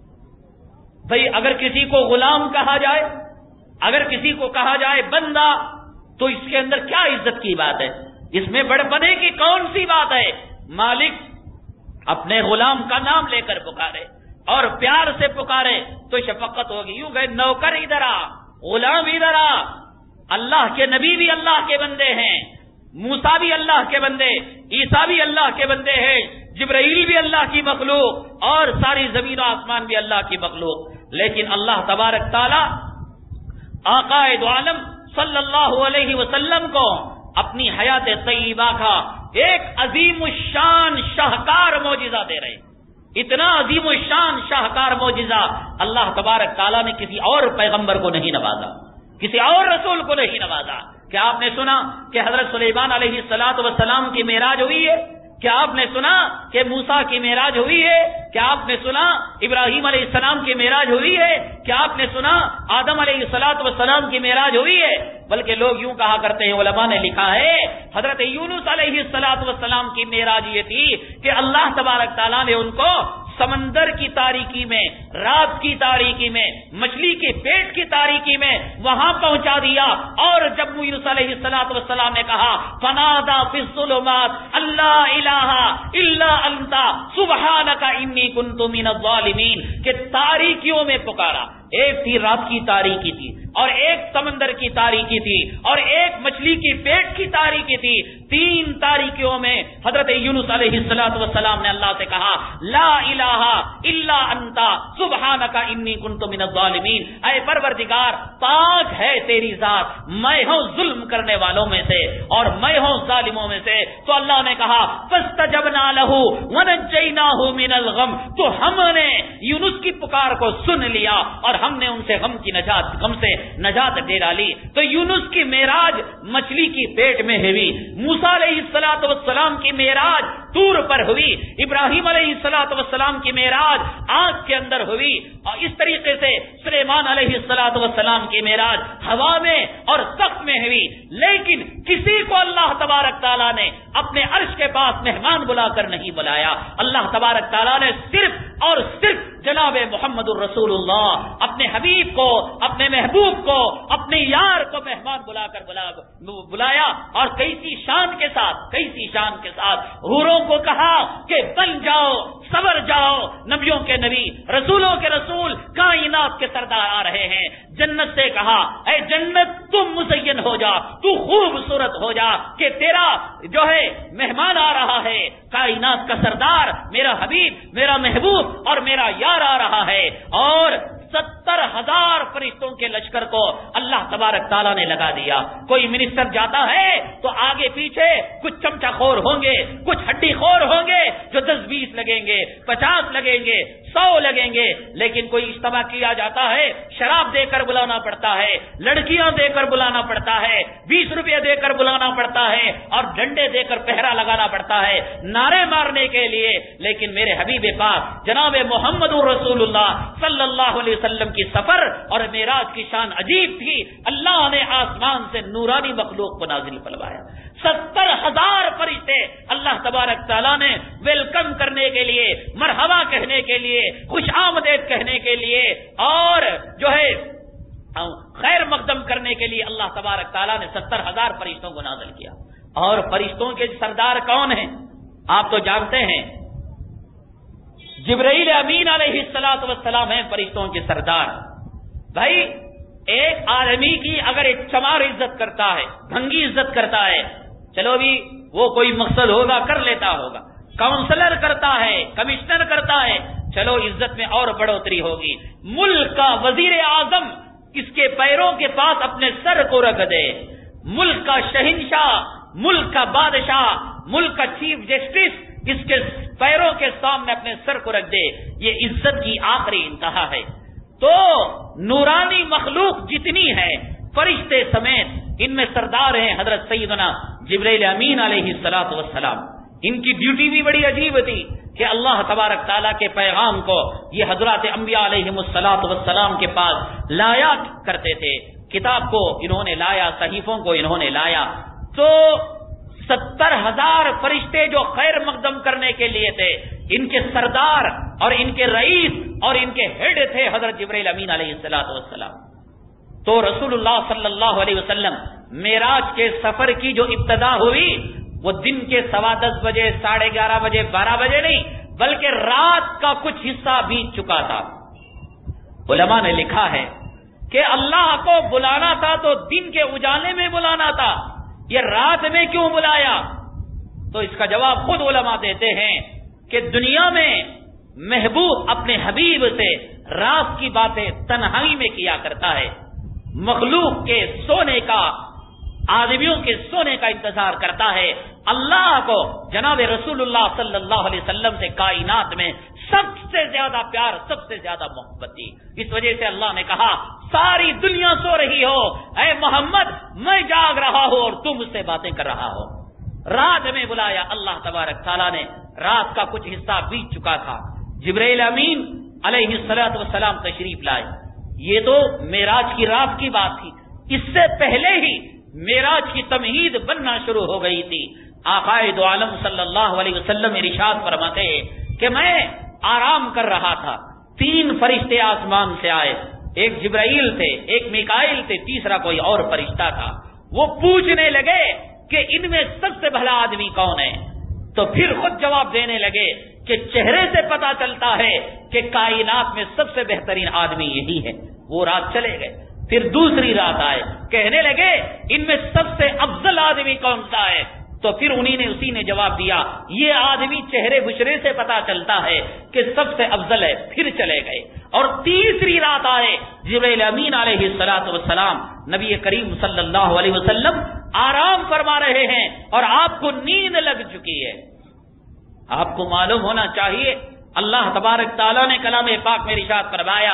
بھئی اگر کسی کو غلام کہا جائے، اگر کسی کو کہا جائے بندہ، تو اس کے اندر کیا عزت کی بات ہے؟ اس میں بڑپنے کی کون سی بات ہے؟ مالک اپنے غلام کا نام لے کر پکارے اور پیار سے پکارے تو شفقت ہوگی. یوں کہ نوکر ادھر آ، غلام ادھر آ. اللہ کے نبی بھی اللہ کے بندے ہیں، موسیٰ بھی اللہ کے بندے، عیسیٰ بھی اللہ کے بندے ہیں، جبرائیل بھی اللہ کی مخلوق اور ساری زمین و آسمان بھی اللہ کی مخلوق. لیکن اللہ تبارک تعالی آقائے دو عالم صلی اللہ علیہ وسلم کو اپنی حیات طیبہ کا ایک عظیم الشان شاہکار معجزہ دے رہے. اتنا عظیم الشان شاہکار معجزہ اللہ تبارک تعالی نے کسی اور پیغمبر کو نہیں نوازا، کسی اور رسول کو نہیں نوازا. کیا آپ نے سنا کہ حضرت سلیمان علیہ السلام کی معراج ہوئی ہے؟ کیا آپ نے سنا کہ موسیٰ کی معراج ہوئی ہے؟ کیا آپ نے سنا ابراہیم علیہ السلام کی معراج ہوئی ہے؟ کیا آپ نے سنا آدم علیہ السلام کی معراج ہوئی ہے؟ بلکہ لوگ یوں کہا کرتے ہیں، علماء نے لکھا ہے حضرت یونس علیہ السلام کی معراج یہ تھی کہ اللہ تبارک تعالیٰ نے ان کو سمندر کی تاریکی میں، رات کی تاریکی میں، مچھلی کے پیٹ کی تاریکی میں وہاں پہنچا دیا. اور جب یونس علیہ السلام نے کہا فنادا فی الظلمات اللہ الہ الا انت سبحانک انی کنت من الظالمین، کہ تاریکیوں میں پکارا. ایک تھی رات کی تاریکی تھی، اور ایک سمندر کی تاریکی تھی، اور ایک مچھلی کی پیٹ کی تاریکی تھی. تین تاریکیوں میں حضرت یونس علیہ السلام نے اللہ سے کہا لا الہ الا انت سبحانک انی کنت من الظالمین، اے پروردگار پاک ہے تیری ذات، میں ہوں ظلم کرنے والوں میں سے اور میں ہوں ظالموں میں سے. تو اللہ نے کہا فاستجبنا له ونجیناہ من الغم، تو ہم نے یونس کی پکار کو سن لیا اور ہم نے ان سے غم سے نجات دے ڈالی. تو یونس کی معراج مچھلی کی پیٹ میں ہوئی، موسیٰ علیہ السلام کی معراج طور پر ہوئی، ابراہیم علیہ السلام کی معراج آگ کے اندر ہوئی، اور اس طریقے سے سلیمان علیہ السلام کی معراج ہوا میں اور تخت میں ہوئی. لیکن کسی کو اللہ تبارک تعالیٰ نے اپنے عرش کے پاس مہمان بلا کر نہیں بلایا. اللہ تبارک تعالیٰ نے صرف اور صرف جناب محمد الرسول اللہ اپنے حبیب کو، اپنے محبوب کو، اپنے یار کو مہمان بلا کر بلایا، اور کیسی شان کے ساتھ حوروں کو کہا کہ بن جاؤ، صبر جاؤ، نبیوں کے نبی، رسولوں کے رسول، کائنات کے سردار آ رہے ہیں. جنت سے کہا اے جنت تم مزین ہو جا، تو خوبصورت ہو جا، کہ تیرا جو ہے مہمان آ رہا ہے، کائنات کا سردار میرا حبیب، میرا محبوب اور میرا یار آ رہا ہے. اور 70,000 فرشتوں کے لشکر کو اللہ تبارک تعالیٰ نے لگا دیا. کوئی منسٹر جاتا ہے تو آگے پیچھے کچھ چمچہ خور ہوں گے، کچھ ہڈی خور ہوں گے، جو 10-20 لگیں گے، 50 لگیں گے، 100 لگیں گے. لیکن کوئی اجتماع کیا جاتا ہے، شراب دے کر بلانا پڑتا ہے، لڑکیاں دے کر بلانا پڑتا ہے، 20 روپے دے کر بلانا پڑتا ہے، اور ڈنڈے دے کر پہرا لگانا پڑتا ہے نعرے مارنے کے لیے. لیکن میرے حبیب پاک جناب محمد رسول اللہ صلی اللہ علیہ وسلم کی سفر اور اور معراج کی شان عجیب تھی. اللہ نے آسمان سے نورانی مخلوق کو نازل فرمایا. 70,000 فرشتے اللہ تبارک تعالیٰ نے ویلکم کرنے کے لیے, مرحبا کہنے کے لیے, خوش آمدید کہنے کے لیے اور جو ہے خیر مقدم کرنے کے لیے اللہ تبارک تعالیٰ نے 70,000 فرشتوں کو نازل کیا. اور فرشتوں کے سردار کون ہیں آپ تو جانتے ہیں, جبرائیل امین علیہ الصلوۃ والسلام ہیں فرشتوں کے سردار. بھائی ایک آدمی کی اگر ایک چمار عزت کرتا ہے, بھنگی عزت کرتا ہے, چلو بھی وہ کوئی مقصد ہوگا کر لیتا ہوگا, کاؤنسلر کرتا ہے, کمشنر کرتا ہے, چلو عزت میں اور بڑھوتری ہوگی. ملک کا وزیر اعظم اس کے پیروں کے پاس اپنے سر کو رکھ دے, ملک کا شہنشاہ, ملک کا بادشاہ, ملک کا چیف جسٹس اس کے پیروں کے سامنے اپنے سر کو رکھ دے, یہ عزت کی آخری انتہا ہے. تو نورانی مخلوق جتنی ہے فرشتے سمیت ان میں سردار ہیں حضرت سیدنا جبرائیل امین علیہ الصلوۃ والسلام. ان کی ڈیوٹی بھی بڑی عجیب تھی کہ اللہ تبارک تعالیٰ کے پیغام کو یہ حضرات انبیاء علیہ الصلوۃ والسلام کے پاس لایا کرتے تھے. کتاب کو انہوں نے لایا, صحیفوں کو انہوں نے لایا. تو 70,000 فرشتے جو خیر مقدم کرنے کے لیے تھے, ان کے سردار اور ان کے رئیس اور ان کے ہیڈ تھے حضرت جبرائیل امین علیہ الصلوۃ والسلام. تو رسول اللہ صلی اللہ علیہ وسلم معراج کے سفر کی جو ابتدا ہوئی وہ دن کے 10:15 بجے, 11:30 بجے, 12 بجے نہیں, بلکہ رات کا کچھ حصہ بیت چکا تھا. علماء نے لکھا ہے کہ اللہ کو بلانا تھا تو دن کے اجالے میں بلانا تھا, یہ رات میں کیوں بلایا؟ تو اس کا جواب خود علماء دیتے ہیں کہ دنیا میں محبوب اپنے حبیب سے راز کی باتیں تنہائی میں کیا کرتا ہے. مخلوق کے سونے کا, آدمیوں کے سونے کا انتظار کرتا ہے. اللہ کو جناب رسول اللہ صلی اللہ علیہ وسلم سے کائنات میں سب سے زیادہ پیار, سب سے زیادہ محبت تھی. اس وجہ سے اللہ نے کہا ساری دنیا سو رہی ہو, اے محمد میں جاگ رہا ہوں اور تم مجھ سے باتیں کر رہا ہو. رات میں بلایا اللہ تبارک تعالیٰ نے, رات کا کچھ حصہ بیت چکا تھا. جبرائیل امین علیہ الصلوۃ والسلام تشریف لائے. یہ تو معراج کی رات کی بات تھی. اس سے پہلے ہی معراج کی تمہید بننا شروع ہو گئی تھی. آقائے دو عالم صلی اللہ علیہ وسلم ارشاد فرماتے ہیں کہ میں آرام کر رہا تھا, 3 فرشتے آسمان سے آئے, ایک جبرائیل تھے, ایک میکائیل تھے, تیسرا کوئی اور فرشتہ تھا. وہ پوچھنے لگے کہ ان میں سب سے بھلا آدمی کون ہے؟ تو پھر خود جواب دینے لگے کہ چہرے سے پتا چلتا ہے کہ کائنات میں سب سے بہترین آدمی یہی ہے. وہ رات چلے گئے. پھر دوسری رات آئے, کہنے لگے ان میں سب سے افضل آدمی کون سا ہے؟ تو پھر اسی نے جواب دیا یہ آدمی چہرے بشرے سے پتا چلتا ہے کہ سب سے افضل ہے. پھر چلے گئے. اور تیسری رات آئے جبرائیل امین علیہ الصلوۃ والسلام, نبی کریم صلی اللہ علیہ وسلم آرام فرما رہے ہیں اور آپ کو نیند لگ چکی ہے. آپ کو معلوم ہونا چاہیے اللہ تبارک تعالیٰ نے کلام پاک میں ارشاد فرمایا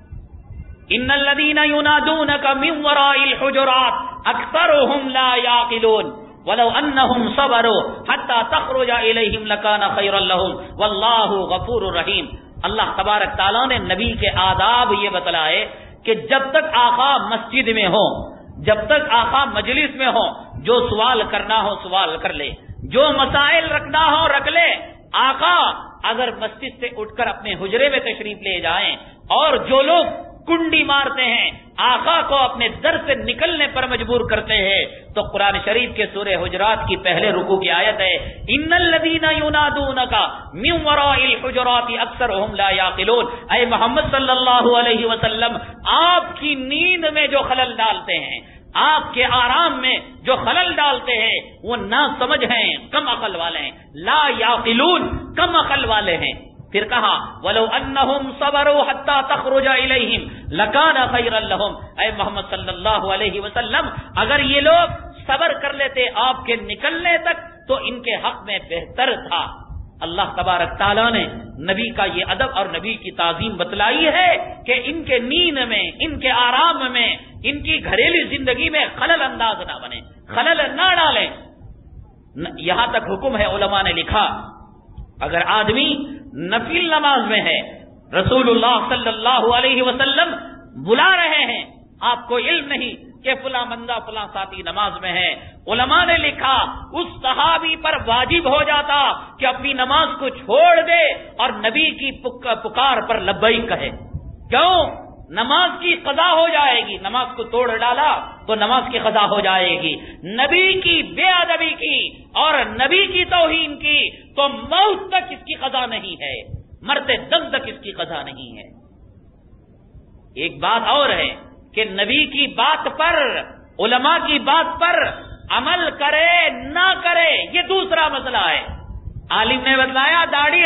ان الذين ينادونك من وراء الحجرات اكثرهم لا يعقلون ولو انهم صبروا حتى تخرج اليهم لكان خيرا لهم والله غفور رحيم. اللہ تبارک تعالیٰ نے نبی کے آداب یہ بتلائے کہ جب تک آقا مسجد میں ہو, جب تک آقا مجلس میں ہو, جو سوال کرنا ہو سوال کر لے, جو مسائل رکھنا ہو رکھ لے. آقا اگر مسجد سے اٹھ کر اپنے حجرے میں تشریف لے جائیں اور جو لوگ کنڈی مارتے ہیں, آقا کو اپنے در سے نکلنے پر مجبور کرتے ہیں, تو قرآن شریف کے سورہ حجرات کی پہلے رکوع کی آیت ہے ان الذین ینادونک من وراء الحجرات اکثرهم لا یعقلون. اے محمد صلی اللہ علیہ وسلم آپ کی نیند میں جو خلل ڈالتے ہیں, آپ کے آرام میں جو خلل ڈالتے ہیں وہ نا سمجھ ہیں, کم عقل والے ہیں. لا یعقلون, کم عقل والے ہیں. پھر کہا وَلَوْ أَنَّهُمْ صَبَرُوا حَتَّى تَخْرُجَ إِلَيْهِمْ لَكَانَ خَيْرًا لَهُمْ. اے محمد صلی اللہ علیہ وسلم اگر یہ لوگ صبر کر لیتے آپ کے نکلنے تک تو ان کے حق میں بہتر تھا. اللہ تبارک تعالیٰ نے نبی کا یہ ادب اور نبی کی تعظیم بتلائی ہے کہ ان کے نیند میں, ان کے آرام میں, ان کی گھریلو زندگی میں خلل انداز نہ بنے, خلل نہ ڈالیں. یہاں تک حکم ہے, علماء نے لکھا اگر آدمی نفل نماز میں ہے, رسول اللہ صلی اللہ علیہ وسلم بلا رہے ہیں، آپ کو علم نہیں کہ فلاں بندہ فلاں ساتھی نماز میں ہے. علماء نے لکھا اس صحابی پر واجب ہو جاتا کہ اپنی نماز کو چھوڑ دے اور نبی کی پکار پر لبیک کہے. کیوں؟ نماز کی قضا ہو جائے گی. نماز کو توڑ ڈالا تو نماز کی قضا ہو جائے گی. نبی کی بے ادبی کی اور نبی کی توہین کی تو موت تک اس کی قضا نہیں ہے، مرتے دم تک اس کی قضا نہیں ہے. ایک بات اور ہے کہ نبی کی بات پر، علماء کی بات پر عمل کرے نہ کرے یہ دوسرا مسئلہ ہے. عالم نے بتلایا داڑھی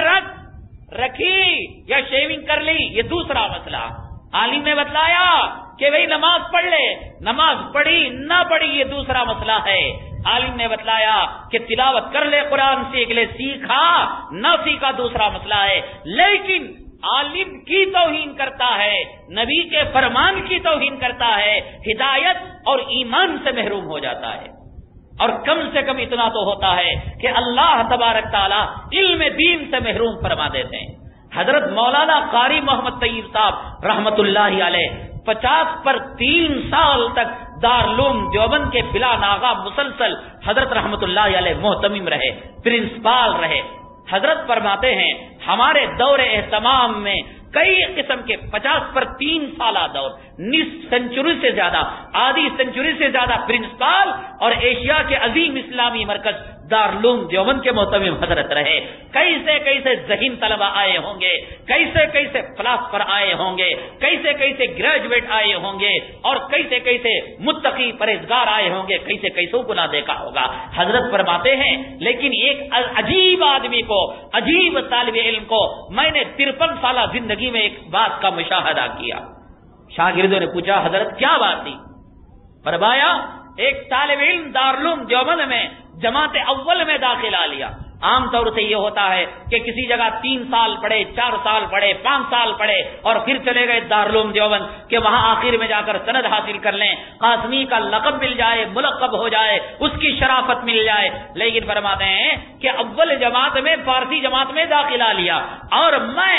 رکھی یا شیونگ کر لی یہ دوسرا مسئلہ. عالم نے بتلایا کہ بھئی نماز پڑھ لے، نماز پڑھی نہ پڑھی یہ دوسرا مسئلہ ہے. عالم نے بتلایا کہ تلاوت کر لے، قرآن سیکھ لے، سیکھا نہ سیکھا دوسرا مسئلہ ہے. لیکن عالم کی توہین کرتا ہے، نبی کے فرمان کی توہین کرتا ہے، ہدایت اور ایمان سے محروم ہو جاتا ہے. اور کم سے کم اتنا تو ہوتا ہے کہ اللہ تبارک تعالی علم دین سے محروم فرما دیتے ہیں. حضرت مولانا قاری محمد طیب صاحب رحمت اللہ علیہ 50 پر 3 سال تک دارالعلوم دیوبند کے بلا ناغہ مسلسل حضرت رحمت اللہ علیہ محتمم رہے، پرنسپال رہے. حضرت فرماتے ہیں ہمارے دور اہتمام میں کئی قسم کے 50 پر 3 سالہ دور، نصف سنچری سے زیادہ، آدھی سنچری سے زیادہ پرنسپال اور ایشیا کے عظیم اسلامی مرکز دارالعلوم دیوبند کے محتمم حضرت رہے. کیسے کیسے ذہین طلبہ آئے ہوں گے، کیسے کیسے فلاسفر آئے ہوں گے، کیسے کیسے گریجویٹ آئے ہوں گے اور کیسے کیسے متقی پرہیزگار آئے ہوں گے، کیسے کیسوں کو نہ دیکھا ہوگا. حضرت فرماتے ہیں لیکن ایک عجیب آدمی کو، عجیب طالب علم کو میں نے 53 سالہ زندگی میں ایک بات کا مشاہدہ کیا. شاگردوں نے پوچھا حضرت کیا بات تھی؟ فرمایا ایک طالب علم دارالعلوم دیوبند میں جماعت اول میں داخلہ لیا. عام طور سے یہ ہوتا ہے کہ کسی جگہ 3 سال پڑھے، 4 سال پڑھے، 5 سال پڑھے اور پھر چلے گئے دارالعلوم دیوبند کہ وہاں آخر میں جا کر سند حاصل کر لیں، قاسمی کا لقب مل جائے، ملقب ہو جائے، اس کی شرافت مل جائے. لیکن فرماتے ہیں کہ اول جماعت میں فارسی جماعت میں داخلہ لیا اور میں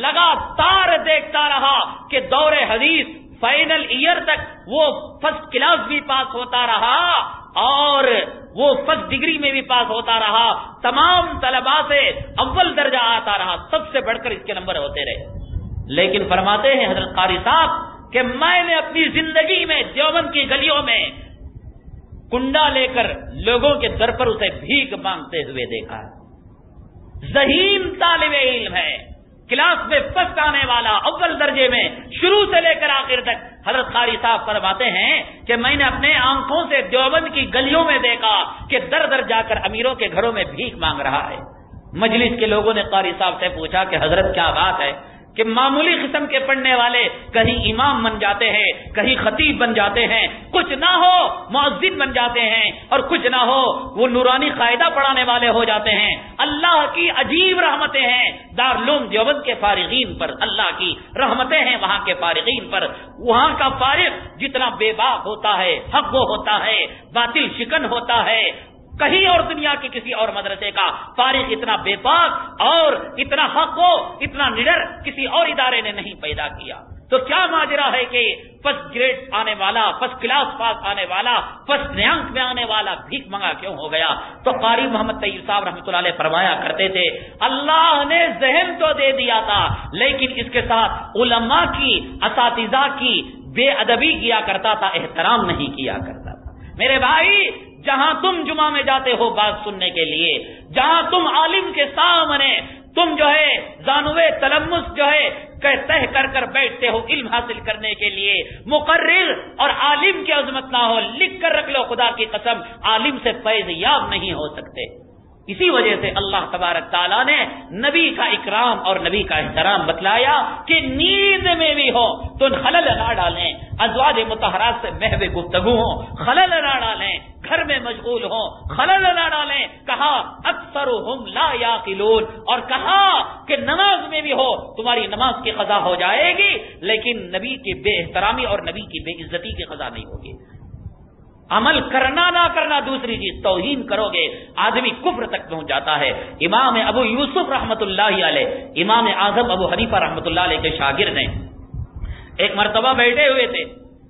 لگاتار دیکھتا رہا کہ دور حدیث فائنل ایئر تک وہ فرسٹ کلاس بھی پاس ہوتا رہا اور وہ فرسٹ ڈگری میں بھی پاس ہوتا رہا، تمام طلباء سے اول درجہ آتا رہا، سب سے بڑھ کر اس کے نمبر ہوتے رہے. لیکن فرماتے ہیں حضرت قاری صاحب کہ میں نے اپنی زندگی میں دیوبند کی گلیوں میں کنڈا لے کر لوگوں کے در پر اسے بھیک مانگتے ہوئے دیکھا. ذہین طالب علم ہے، کلاس میں فرسٹ آنے والا، اول درجے میں شروع سے لے کر آخر تک. حضرت قاری صاحب فرماتے ہیں کہ میں نے اپنے آنکھوں سے دیوبند کی گلیوں میں دیکھا کہ در در جا کر امیروں کے گھروں میں بھیک مانگ رہا ہے. مجلس کے لوگوں نے قاری صاحب سے پوچھا کہ حضرت کیا بات ہے کہ معمولی قسم کے پڑھنے والے کہیں امام بن جاتے ہیں، کہیں خطیب بن جاتے ہیں، کچھ نہ ہو مؤذن بن جاتے ہیں اور کچھ نہ ہو وہ نورانی قاعدہ پڑھانے والے ہو جاتے ہیں. اللہ کی عجیب رحمتیں ہیں دارالعلوم دیوبند کے فارغین پر، اللہ کی رحمتیں ہیں وہاں کے فارغین پر. وہاں کا فارغ جتنا بے باک ہوتا ہے، حق وہ ہوتا ہے، باطل شکن ہوتا ہے. کہیں اور دنیا کے کسی اور مدرسے کا فارغ اتنا بے باک اور اتنا حق ہو، اتنا نڈر کسی اور ادارے نے نہیں پیدا کیا. تو کیا ماجرا ہے کہ فرسٹ گریڈ آنے والا، فرسٹ کلاس پاس آنے والا، فرسٹ رینک میں آنے والا بھیک منگا کیوں ہو گیا؟ تو قاری محمد طیب صاحب رحمۃ اللہ علیہ فرمایا کرتے تھے اللہ نے ذہن تو دے دیا تھا لیکن اس کے ساتھ علماء کی، اساتذہ کی بے ادبی کیا کرتا تھا، احترام نہیں کیا کرتا تھا. میرے بھائی جہاں تم جمعہ میں جاتے ہو بات سننے کے لیے، جہاں تم عالم کے سامنے تم جو ہے زانوے تلمس جو ہے تہ کر کر بیٹھتے ہو علم حاصل کرنے کے لیے، مقرر اور عالم کی عظمت نہ ہو، لکھ کر رکھ لو خدا کی قسم عالم سے فیض یاب نہیں ہو سکتے. اسی وجہ سے اللہ تبارک تعالیٰ نے نبی کا اکرام اور نبی کا احترام بتلایا کہ نیند میں بھی ہو تو خلل نہ ڈالیں، ازواج مطہرات سے محو گفتگو ہو خلل نہ ڈالیں، گھر میں مشغول ہو خلل نہ ڈالیں. کہا اکثرهم لا یعقلون، اور کہا کہ نماز میں بھی ہو تمہاری نماز کی قضا ہو جائے گی لیکن نبی کی بے احترامی اور نبی کی بے عزتی کی قضا نہیں ہوگی. عمل کرنا نہ کرنا دوسری چیز، توہین کرو گے آدمی کفر تک پہنچ جاتا ہے. امام ابو یوسف رحمت اللہ علیہ، امام اعظم ابو حنیفہ رحمت اللہ علیہ کے شاگرد ہیں. ایک مرتبہ بیٹھے ہوئے تھے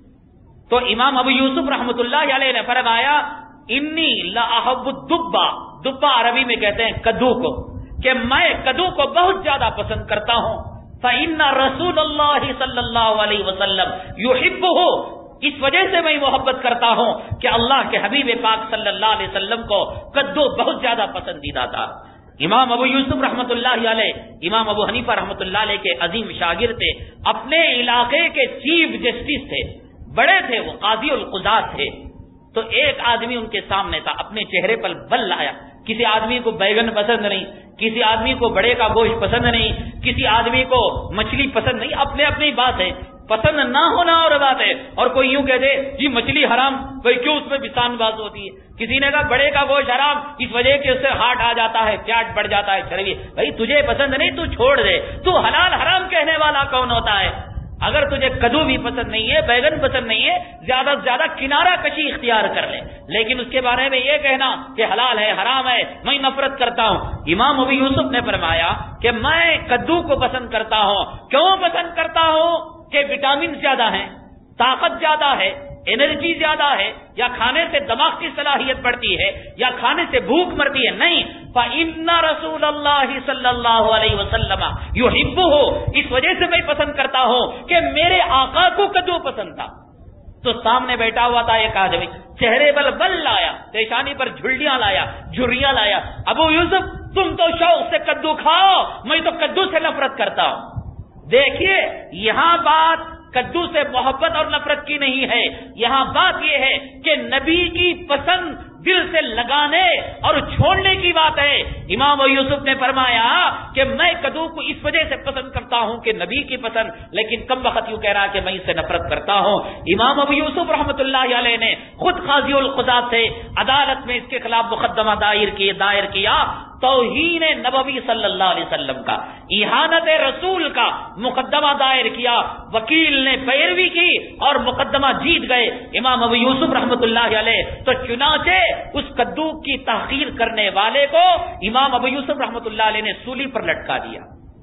تو امام ابو یوسف رحمۃ اللہ علیہ نے فرمایا انی لاحب الدبا، دبا عربی میں کہتے ہیں کدو کو، کہ میں کدو کو بہت زیادہ پسند کرتا ہوں. فإن رسول اللہ صلی اللہ علیہ وسلم یحبہ، اس وجہ سے میں محبت کرتا ہوں کہ اللہ کے حبیب پاک صلی اللہ علیہ وسلم کو کدو بہت زیادہ پسندیدہ تھا. امام ابو یوسف رحمۃ اللہ علیہ، امام ابو حنیفہ رحمۃ اللہ علیہ کے عظیم شاگرد تھے، اپنے علاقے کے چیف جسٹس تھے، بڑے تھے، وہ قاضی القضات تھے. تو ایک آدمی ان کے سامنے تھا، اپنے چہرے پر بل لایا. کسی آدمی کو بیگن پسند نہیں، کسی آدمی کو بڑے کا گوشت پسند نہیں، کسی آدمی کو مچھلی پسند نہیں، اپنے اپنی بات ہے، پسند نہ ہونا اور بات ہے. اور کوئی یوں کہہ دے جی مچھلی حرام، بھائی کیوں اس میں بسان باز ہوتی ہے. کسی نے کہا بڑے کا گوشت حرام اس وجہ کہ اس سے ہارٹ آ جاتا ہے، فیٹ بڑھ جاتا ہے، چربی. بھائی تجھے پسند نہیں تو چھوڑ دے، تو حلال حرام کہنے والا کون ہوتا ہے؟ اگر تجھے کدو بھی پسند نہیں ہے، بیگن پسند نہیں ہے، زیادہ سے زیادہ کنارہ کشی اختیار کر لے، لیکن اس کے بارے میں یہ کہنا کہ حلال ہے حرام ہے میں نفرت کرتا ہوں. امام ابو یوسف نے فرمایا کہ میں کدو کو پسند کرتا ہوں. کیوں پسند کرتا ہوں؟ کہ وٹامن زیادہ ہیں، طاقت زیادہ ہے، انرجی زیادہ ہے، یا کھانے سے دماغ کی صلاحیت بڑھتی ہے، یا کھانے سے بھوک مرتی ہے. نہیں، فإن رسول اللہ صلی اللہ علیہ وسلم یحبہ، اس وجہ سے میں پسند کرتا ہوں کہ میرے آقا کو کدو پسند تھا. تو سامنے بیٹھا ہوا تھا ایک آدمی، چہرے پر بل لایا، پیشانی پر جھلیاں لایا، جھریاں لایا. ابو یوسف تم تو شوق سے کدو کھاؤ، میں تو کدو سے نفرت کرتا ہوں. دیکھیے یہاں بات کدو سے محبت اور نفرت کی نہیں ہے، یہاں بات یہ ہے کہ نبی کی پسند دل سے لگانے اور چھوڑنے کی بات ہے. امام ابو یوسف نے فرمایا کہ میں کدو کو اس وجہ سے پسند کرتا ہوں کہ نبی کی پسند، لیکن کم وقت یوں کہہ رہا کہ میں اس سے نفرت کرتا ہوں. امام ابو یوسف رحمۃ اللہ علیہ نے خود قاضی القضات سے عدالت میں اس کے خلاف مقدمہ دائر کیا. توہین نبوی صلی اللہ علیہ وسلم کا، اہانت رسول کا مقدمہ دائر کیا. وکیل نے پیروی کی اور مقدمہ جیت گئے امام ابو یوسف رحمۃ اللہ علیہ. تو چنانچہ اس کدو کی تحقیر کرنے والے کو امام ابو یوسف رحمۃ اللہ علیہ نے سولی پر لٹکا دیا،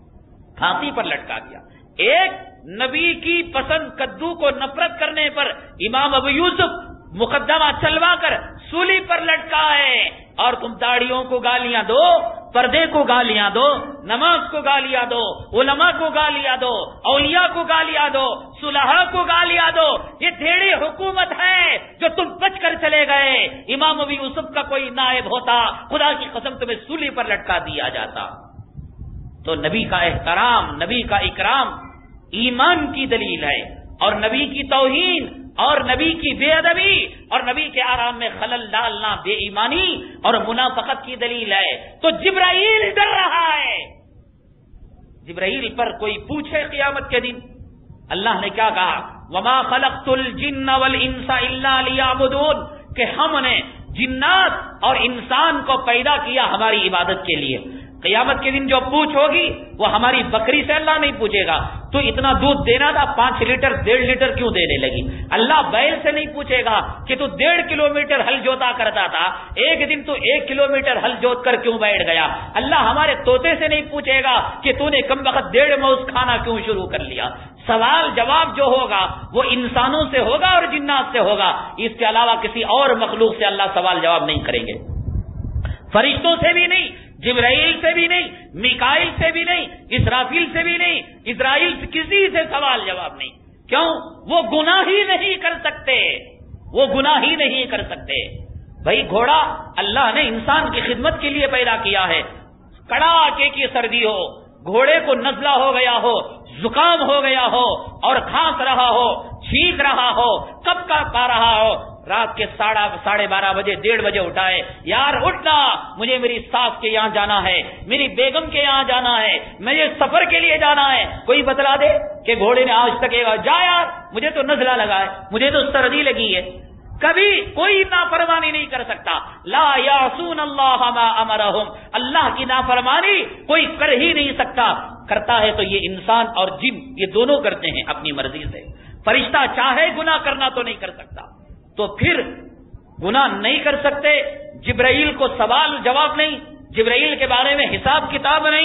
پھانسی پر لٹکا دیا. ایک نبی کی پسند کدو کو نفرت کرنے پر امام ابو یوسف مقدمہ چلوا کر سولی پر لٹکائے، اور تم داڑیوں کو گالیاں دو، پردے کو گالیاں دو، نماز کو گالیاں دو، علماء کو گالیاں دو، اولیاء کو گالیاں دو، صلحاء کو گالیاں دو. یہ تیری حکومت ہے جو تم بچ کر چلے گئے. امام ابو یوسف کا کوئی نائب ہوتا، خدا کی قسم تمہیں سولی پر لٹکا دیا جاتا. تو نبی کا احترام، نبی کا اکرام ایمان کی دلیل ہے، اور نبی کی توہین اور نبی کی بے ادبی اور نبی کے آرام میں خلل ڈالنا بے ایمانی اور منافقت کی دلیل ہے. تو جبرائیل ڈر رہا ہے. جبرائیل پر کوئی پوچھے قیامت کے دن اللہ نے کیا کہا؟ وما خلقت الجن والانس الا لیعبدون، کہ ہم نے جنات اور انسان کو پیدا کیا ہماری عبادت کے لیے. قیامت کے دن جو پوچھ ہوگی وہ ہماری بکری سے اللہ نہیں پوچھے گا تو اتنا دودھ دینا تھا 5 لیٹر 1.5 لیٹر کیوں دینے لگی. اللہ بیل سے نہیں پوچھے گا کہ تو 1.5 کلومیٹر ہل جوتا کرتا تھا، ایک دن تو 1 کلومیٹر ہل جوت کر کیوں بیٹھ گیا. اللہ ہمارے طوطے سے نہیں پوچھے گا کہ تو نے کم وقت 1.5 موز کھانا کیوں شروع کر لیا. سوال جواب جو ہوگا وہ انسانوں سے ہوگا اور جنات سے ہوگا. اس کے علاوہ کسی اور مخلوق سے اللہ سوال جواب نہیں کریں گے. فرشتوں سے بھی نہیں، جبرائیل سے بھی نہیں، میکائیل سے بھی نہیں، اسرافیل سے بھی نہیں، اسرائیل سے کسی سے سوال جواب نہیں. کیوں؟ وہ گناہ ہی نہیں کر سکتے، وہ گناہ ہی نہیں کر سکتے. بھائی گھوڑا اللہ نے انسان کی خدمت کے لیے پیدا کیا ہے. کڑاکے کی سردی ہو، گھوڑے کو نزلہ ہو گیا ہو، زکام ہو گیا ہو اور کھانس رہا ہو، چھینک رہا ہو، کب کا پا رہا ہو، رات کے 12:30 بجے 1:30 بجے اٹھائے، یار اٹھنا، مجھے میری ساس کے یہاں جانا ہے، میری بیگم کے یہاں جانا ہے، مجھے سفر کے لیے جانا ہے. کوئی بتلا دے کہ گھوڑے نے آج تک جا یار مجھے تو نزلہ لگا ہے، مجھے تو سردی لگی ہے. کبھی کوئی نافرمانی نہیں کر سکتا. لا یعصون اللہ ما امرہم، اللہ کی نافرمانی کوئی کر ہی نہیں سکتا. کرتا ہے تو یہ انسان اور جن یہ دونوں کرتے ہیں اپنی مرضی سے. فرشتہ چاہے گناہ کرنا تو نہیں کر سکتا. تو پھر گناہ نہیں کر سکتے، جبرائیل کو سوال جواب نہیں، جبرائیل کے بارے میں حساب کتاب نہیں،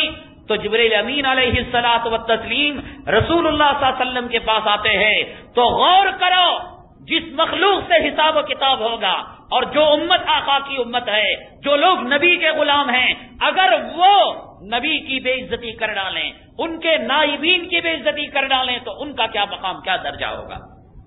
تو جبریل امین علیہ الصلوۃ والتسلیم رسول اللہ صلی اللہ علیہ وسلم کے پاس آتے ہیں تو غور کرو، جس مخلوق سے حساب و کتاب ہوگا اور جو امت آقا کی امت ہے، جو لوگ نبی کے غلام ہیں، اگر وہ نبی کی بے عزتی کر ڈالیں، ان کے نائبین کی بے عزتی کر ڈالیں تو ان کا کیا مقام، کیا درجہ ہوگا۔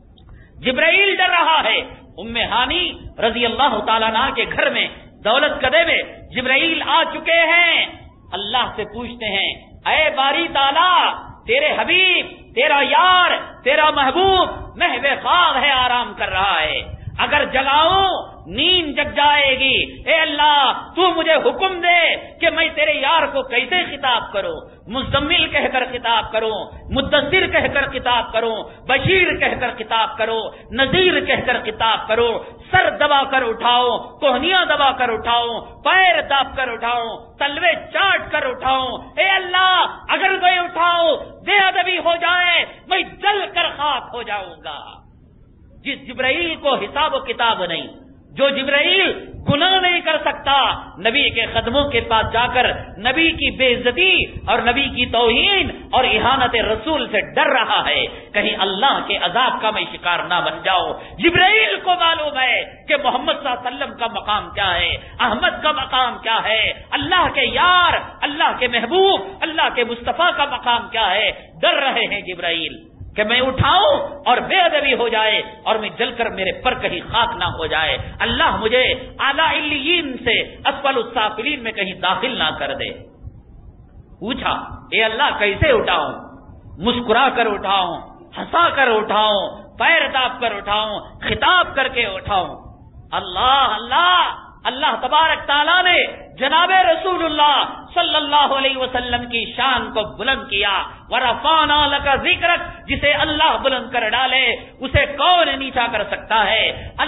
جبرائیل ڈر رہا ہے۔ ام ہانی رضی اللہ تعالیٰ عنہ کے گھر میں دولت کدے میں جبرائیل آ چکے ہیں، اللہ سے پوچھتے ہیں اے باری تعالیٰ، تیرے حبیب، تیرا یار، تیرا محبوب محو خواب ہے، آرام کر رہا ہے، اگر جگاؤں نیند جگ جائے گی، اے اللہ تو مجھے حکم دے کہ میں تیرے یار کو کیسے خطاب کروں، مزمل کہہ کر خطاب کروں، مدثر کہہ کر خطاب کروں، بشیر کہہ کر خطاب کروں، نذیر کہہ کر خطاب کروں، سر دبا کر اٹھاؤں، کوہنیاں دبا کر اٹھاؤں، پیر داب کر اٹھاؤں، تلوے چاٹ کر اٹھاؤں، اے اللہ اگر میں اٹھاؤں بے ادبی ہو جائے میں جل کر خاک ہو جاؤں گا۔ جس جبرائیل کو حساب و کتاب نہیں، جو جبرائیل گناہ نہیں کر سکتا، نبی کے قدموں کے پاس جا کر نبی کی بے عزتی اور نبی کی توہین اور اہانت رسول سے ڈر رہا ہے، کہیں اللہ کے عذاب کا میں شکار نہ بن جاؤں۔ جبرائیل کو معلوم ہے کہ محمد صلی اللہ علیہ وسلم کا مقام کیا ہے، احمد کا مقام کیا ہے، اللہ کے یار، اللہ کے محبوب، اللہ کے مصطفیٰ کا مقام کیا ہے، ڈر رہے ہیں جبرائیل کہ میں اٹھاؤں اور بے ادبی ہو جائے اور میں جل کر میرے پر کہیں خاک نہ ہو جائے، اللہ مجھے اعلیٰ علیین سے اسفل السافلین میں کہیں داخل نہ کر دے۔ پوچھا اے اللہ کیسے اٹھاؤں، مسکرا کر اٹھاؤں، ہنسا کر اٹھاؤں، پیر داب کر اٹھاؤں، خطاب کر کے اٹھاؤں؟ اللہ اللہ اللہ تبارک تعالیٰ نے جناب رسول اللہ صلی اللہ علیہ وسلم کی شان کو بلند کیا۔ وَرَفَعْنَا لَكَ ذِكْرَكَ، جسے اللہ بلند کر ڈالے اسے کون نیچا کر سکتا ہے؟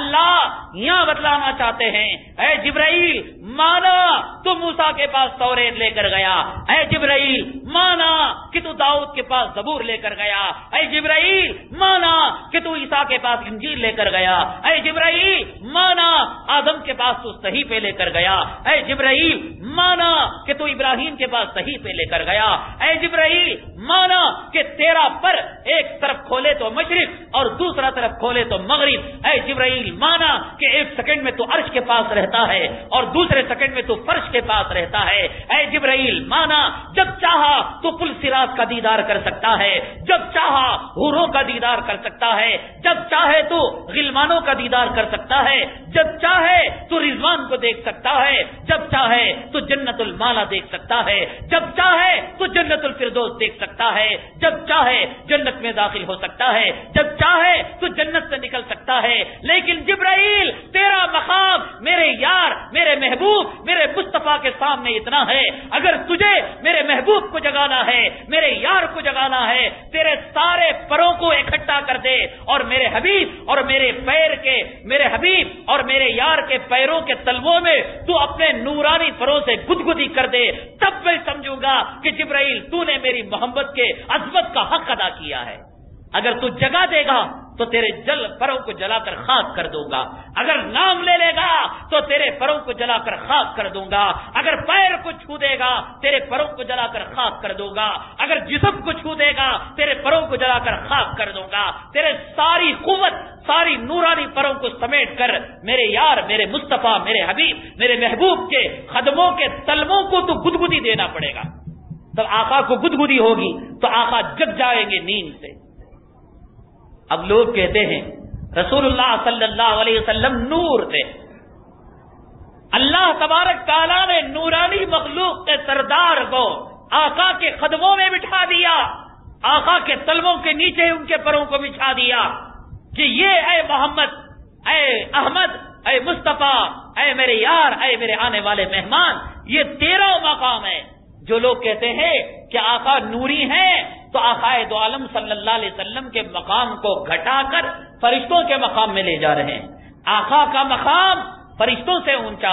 اللہ یہاں بتلانا چاہتے ہیں اے جبرائیل مانا تو موسیٰ کے پاس توریت لے کر گیا، اے جبرائیل مانا کہ تو داؤد کے پاس زبور لے کر گیا، اے جبرائیل مانا کہ تو عیسیٰ کے پاس انجیل لے کر گیا، اے جبرائیل مانا آدم کے پاس تو صحیفے لے کر گیا، اے جبرائیل مانا کہ تو ابراہیم کے پاس صحیفے لے کر گیا، اے جبرائیل مانا کہ تیرا پر ایک طرف کھولے تو مشرق اور دوسرا طرف کھولے تو مغرب، اے جبرائیل مانا کہ ایک سیکنڈ میں تو عرش کے پاس رہتا ہے اور دوسرے سیکنڈ میں تو فرش کے پاس رہتا ہے، اے جبرائیل مانا جب چاہا تو پل صراط کا دیدار کر سکتا ہے، جب چاہا حوروں کا دیدار کر سکتا ہے، جب چاہے تو غلمانوں کا دیدار کر سکتا ہے، جب چاہے تو رضوان کو دیکھ سکتا ہے، جب چاہے تو جنت المالا دیکھ سکتا ہے، جب چاہے تو جنت الفردوس دیکھ سکتا ہے، جب چاہے جنت میں داخل ہو سکتا ہے، جب چاہے تو جنت سے نکل سکتا ہے۔ لیکن جبرائیل تیرا مقام میرے یار، میرے محبوب، میرے مصطفیٰ کے سامنے اتنا ہے، اگر تجھے میرے محبوب کو جگانا ہے، میرے یار کو جگانا ہے، تیرے سارے پروں کو اکٹھا کر دے اور میرے حبیب اور میرے پیر کے، میرے حبیب اور میرے یار کے پیروں کے تلووں میں تو اپنے نورانی پروں سے گدگدی کر دے، تب میں سمجھوں گا کہ جبرائیل تو نے میری محبت کے عظمت کا حق ادا کیا ہے۔ اگر تو جگا دے گا تو تیرے جل پروں کو جلا کر خاک کر دوں گا، اگر نام لے لے گا تو تیرے پروں کو جلا کر خاک کر دوں گا، اگر پیر کو چھو دے گا تیرے پروں کو جلا کر خاک کر دوں گا، اگر جسم کو چھو دے گا تیرے پروں کو جلا کر خاک کر دوں گا، تیرے ساری قوت، ساری نورانی پروں کو سمیٹ کر میرے یار، میرے مصطفیٰ، میرے حبیب، میرے محبوب کے قدموں کے تلووں کو تو گدگدی دینا پڑے گا۔ تب آقا کو گدگدی ہوگی تو آقا جگ جائیں گے نیند سے۔ اب لوگ کہتے ہیں رسول اللہ صلی اللہ علیہ وسلم نور تھے، اللہ تبارک تعالیٰ نے نورانی مخلوق کے سردار کو آقا کے قدموں میں بٹھا دیا، آقا کے تلووں کے نیچے ان کے پروں کو بچھا دیا کہ یہ اے محمد، اے احمد، اے مصطفیٰ، اے میرے یار، اے میرے آنے والے مہمان، یہ تیرا مقام ہے۔ جو لوگ کہتے ہیں کہ آقا نوری ہیں تو آقا دو عالم صلی اللہ علیہ وسلم کے مقام کو گھٹا کر فرشتوں کے مقام میں لے جا رہے ہیں۔ آقا کا مقام فرشتوں سے اونچا ہے،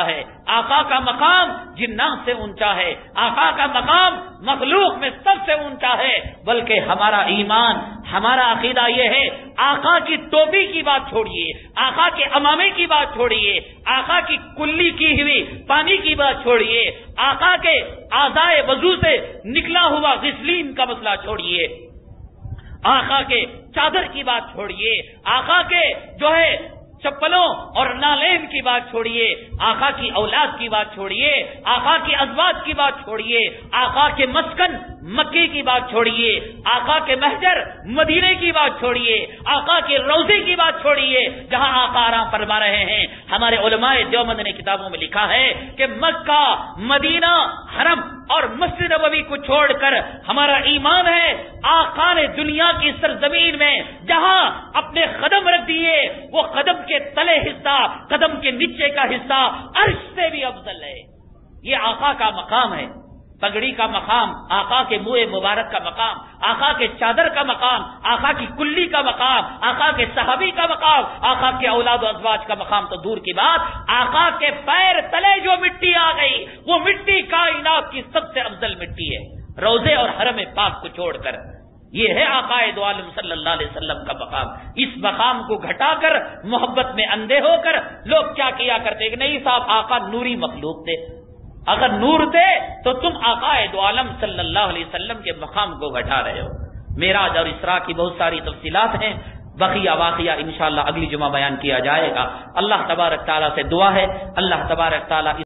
آقا کا مقام جنات سے اونچا ہے، آقا کا مقام مخلوق میں سب سے اونچا ہے، بلکہ ہمارا ایمان، ہمارا عقیدہ یہ ہے، آقا کی ٹوپی کی بات چھوڑیے، آقا کے امامے کی بات چھوڑیے، آقا کی کلی کی ہوئی پانی کی بات چھوڑیے، آقا کے اعضائے وضو سے نکلا ہوا غسلین کا مسئلہ چھوڑیے، آقا کے چادر کی بات چھوڑیے، آقا کے جو ہے چپلوں اور نالین کی بات چھوڑیے، آقا کی اولاد کی بات چھوڑیے، آقا کی ازواج کی بات چھوڑیے، آقا کے مسکن مکے کی بات چھوڑیے، آقا کے محجر مدینے کی بات چھوڑیے، آقا کے روضے کی بات چھوڑیے جہاں آقا آرام فرما رہے ہیں۔ ہمارے علماء دیوبند نے کتابوں میں لکھا ہے کہ مکہ، مدینہ، حرم اور مسجد نبوی کو چھوڑ کر ہمارا ایمان ہے آقا نے دنیا کی سرزمین میں جہاں اپنے قدم رکھ دیے وہ قدم کے تلے حصہ، قدم کے نیچے کا حصہ عرش سے بھی افضل ہے۔ یہ آقا کا مقام ہے، پگڑی کا مقام، آقا کے منہ مبارک کا مقام، آقا کے چادر کا مقام، آقا کی کلی کا مقام، آقا کے صحابی کا مقام، آقا کے اولاد و ازواج کا مقام تو دور کی بات، آقا کے پیر تلے جو مٹی آ گئی وہ مٹی کائنات کی سب سے افضل مٹی ہے، روضے اور حرم پاک کو چھوڑ کر۔ یہ ہے آقا دو عالم صلی اللہ علیہ وسلم کا مقام۔ اس مقام کو گھٹا کر محبت میں اندھے ہو کر لوگ کیا کیا کرتے کہ نہیں صاحب آقا نوری مخلوق تھے، اگر نور تھے تو تم آقا دو عالم صلی اللہ علیہ وسلم کے مقام کو گھٹا رہے ہو۔ معراج اور اسراء کی بہت ساری تفصیلات ہیں، بقیہ واقعہ انشاءاللہ اگلی جمعہ بیان کیا جائے گا۔ اللہ تبارک تعالیٰ سے دعا ہے، اللہ تبارک تعالیٰ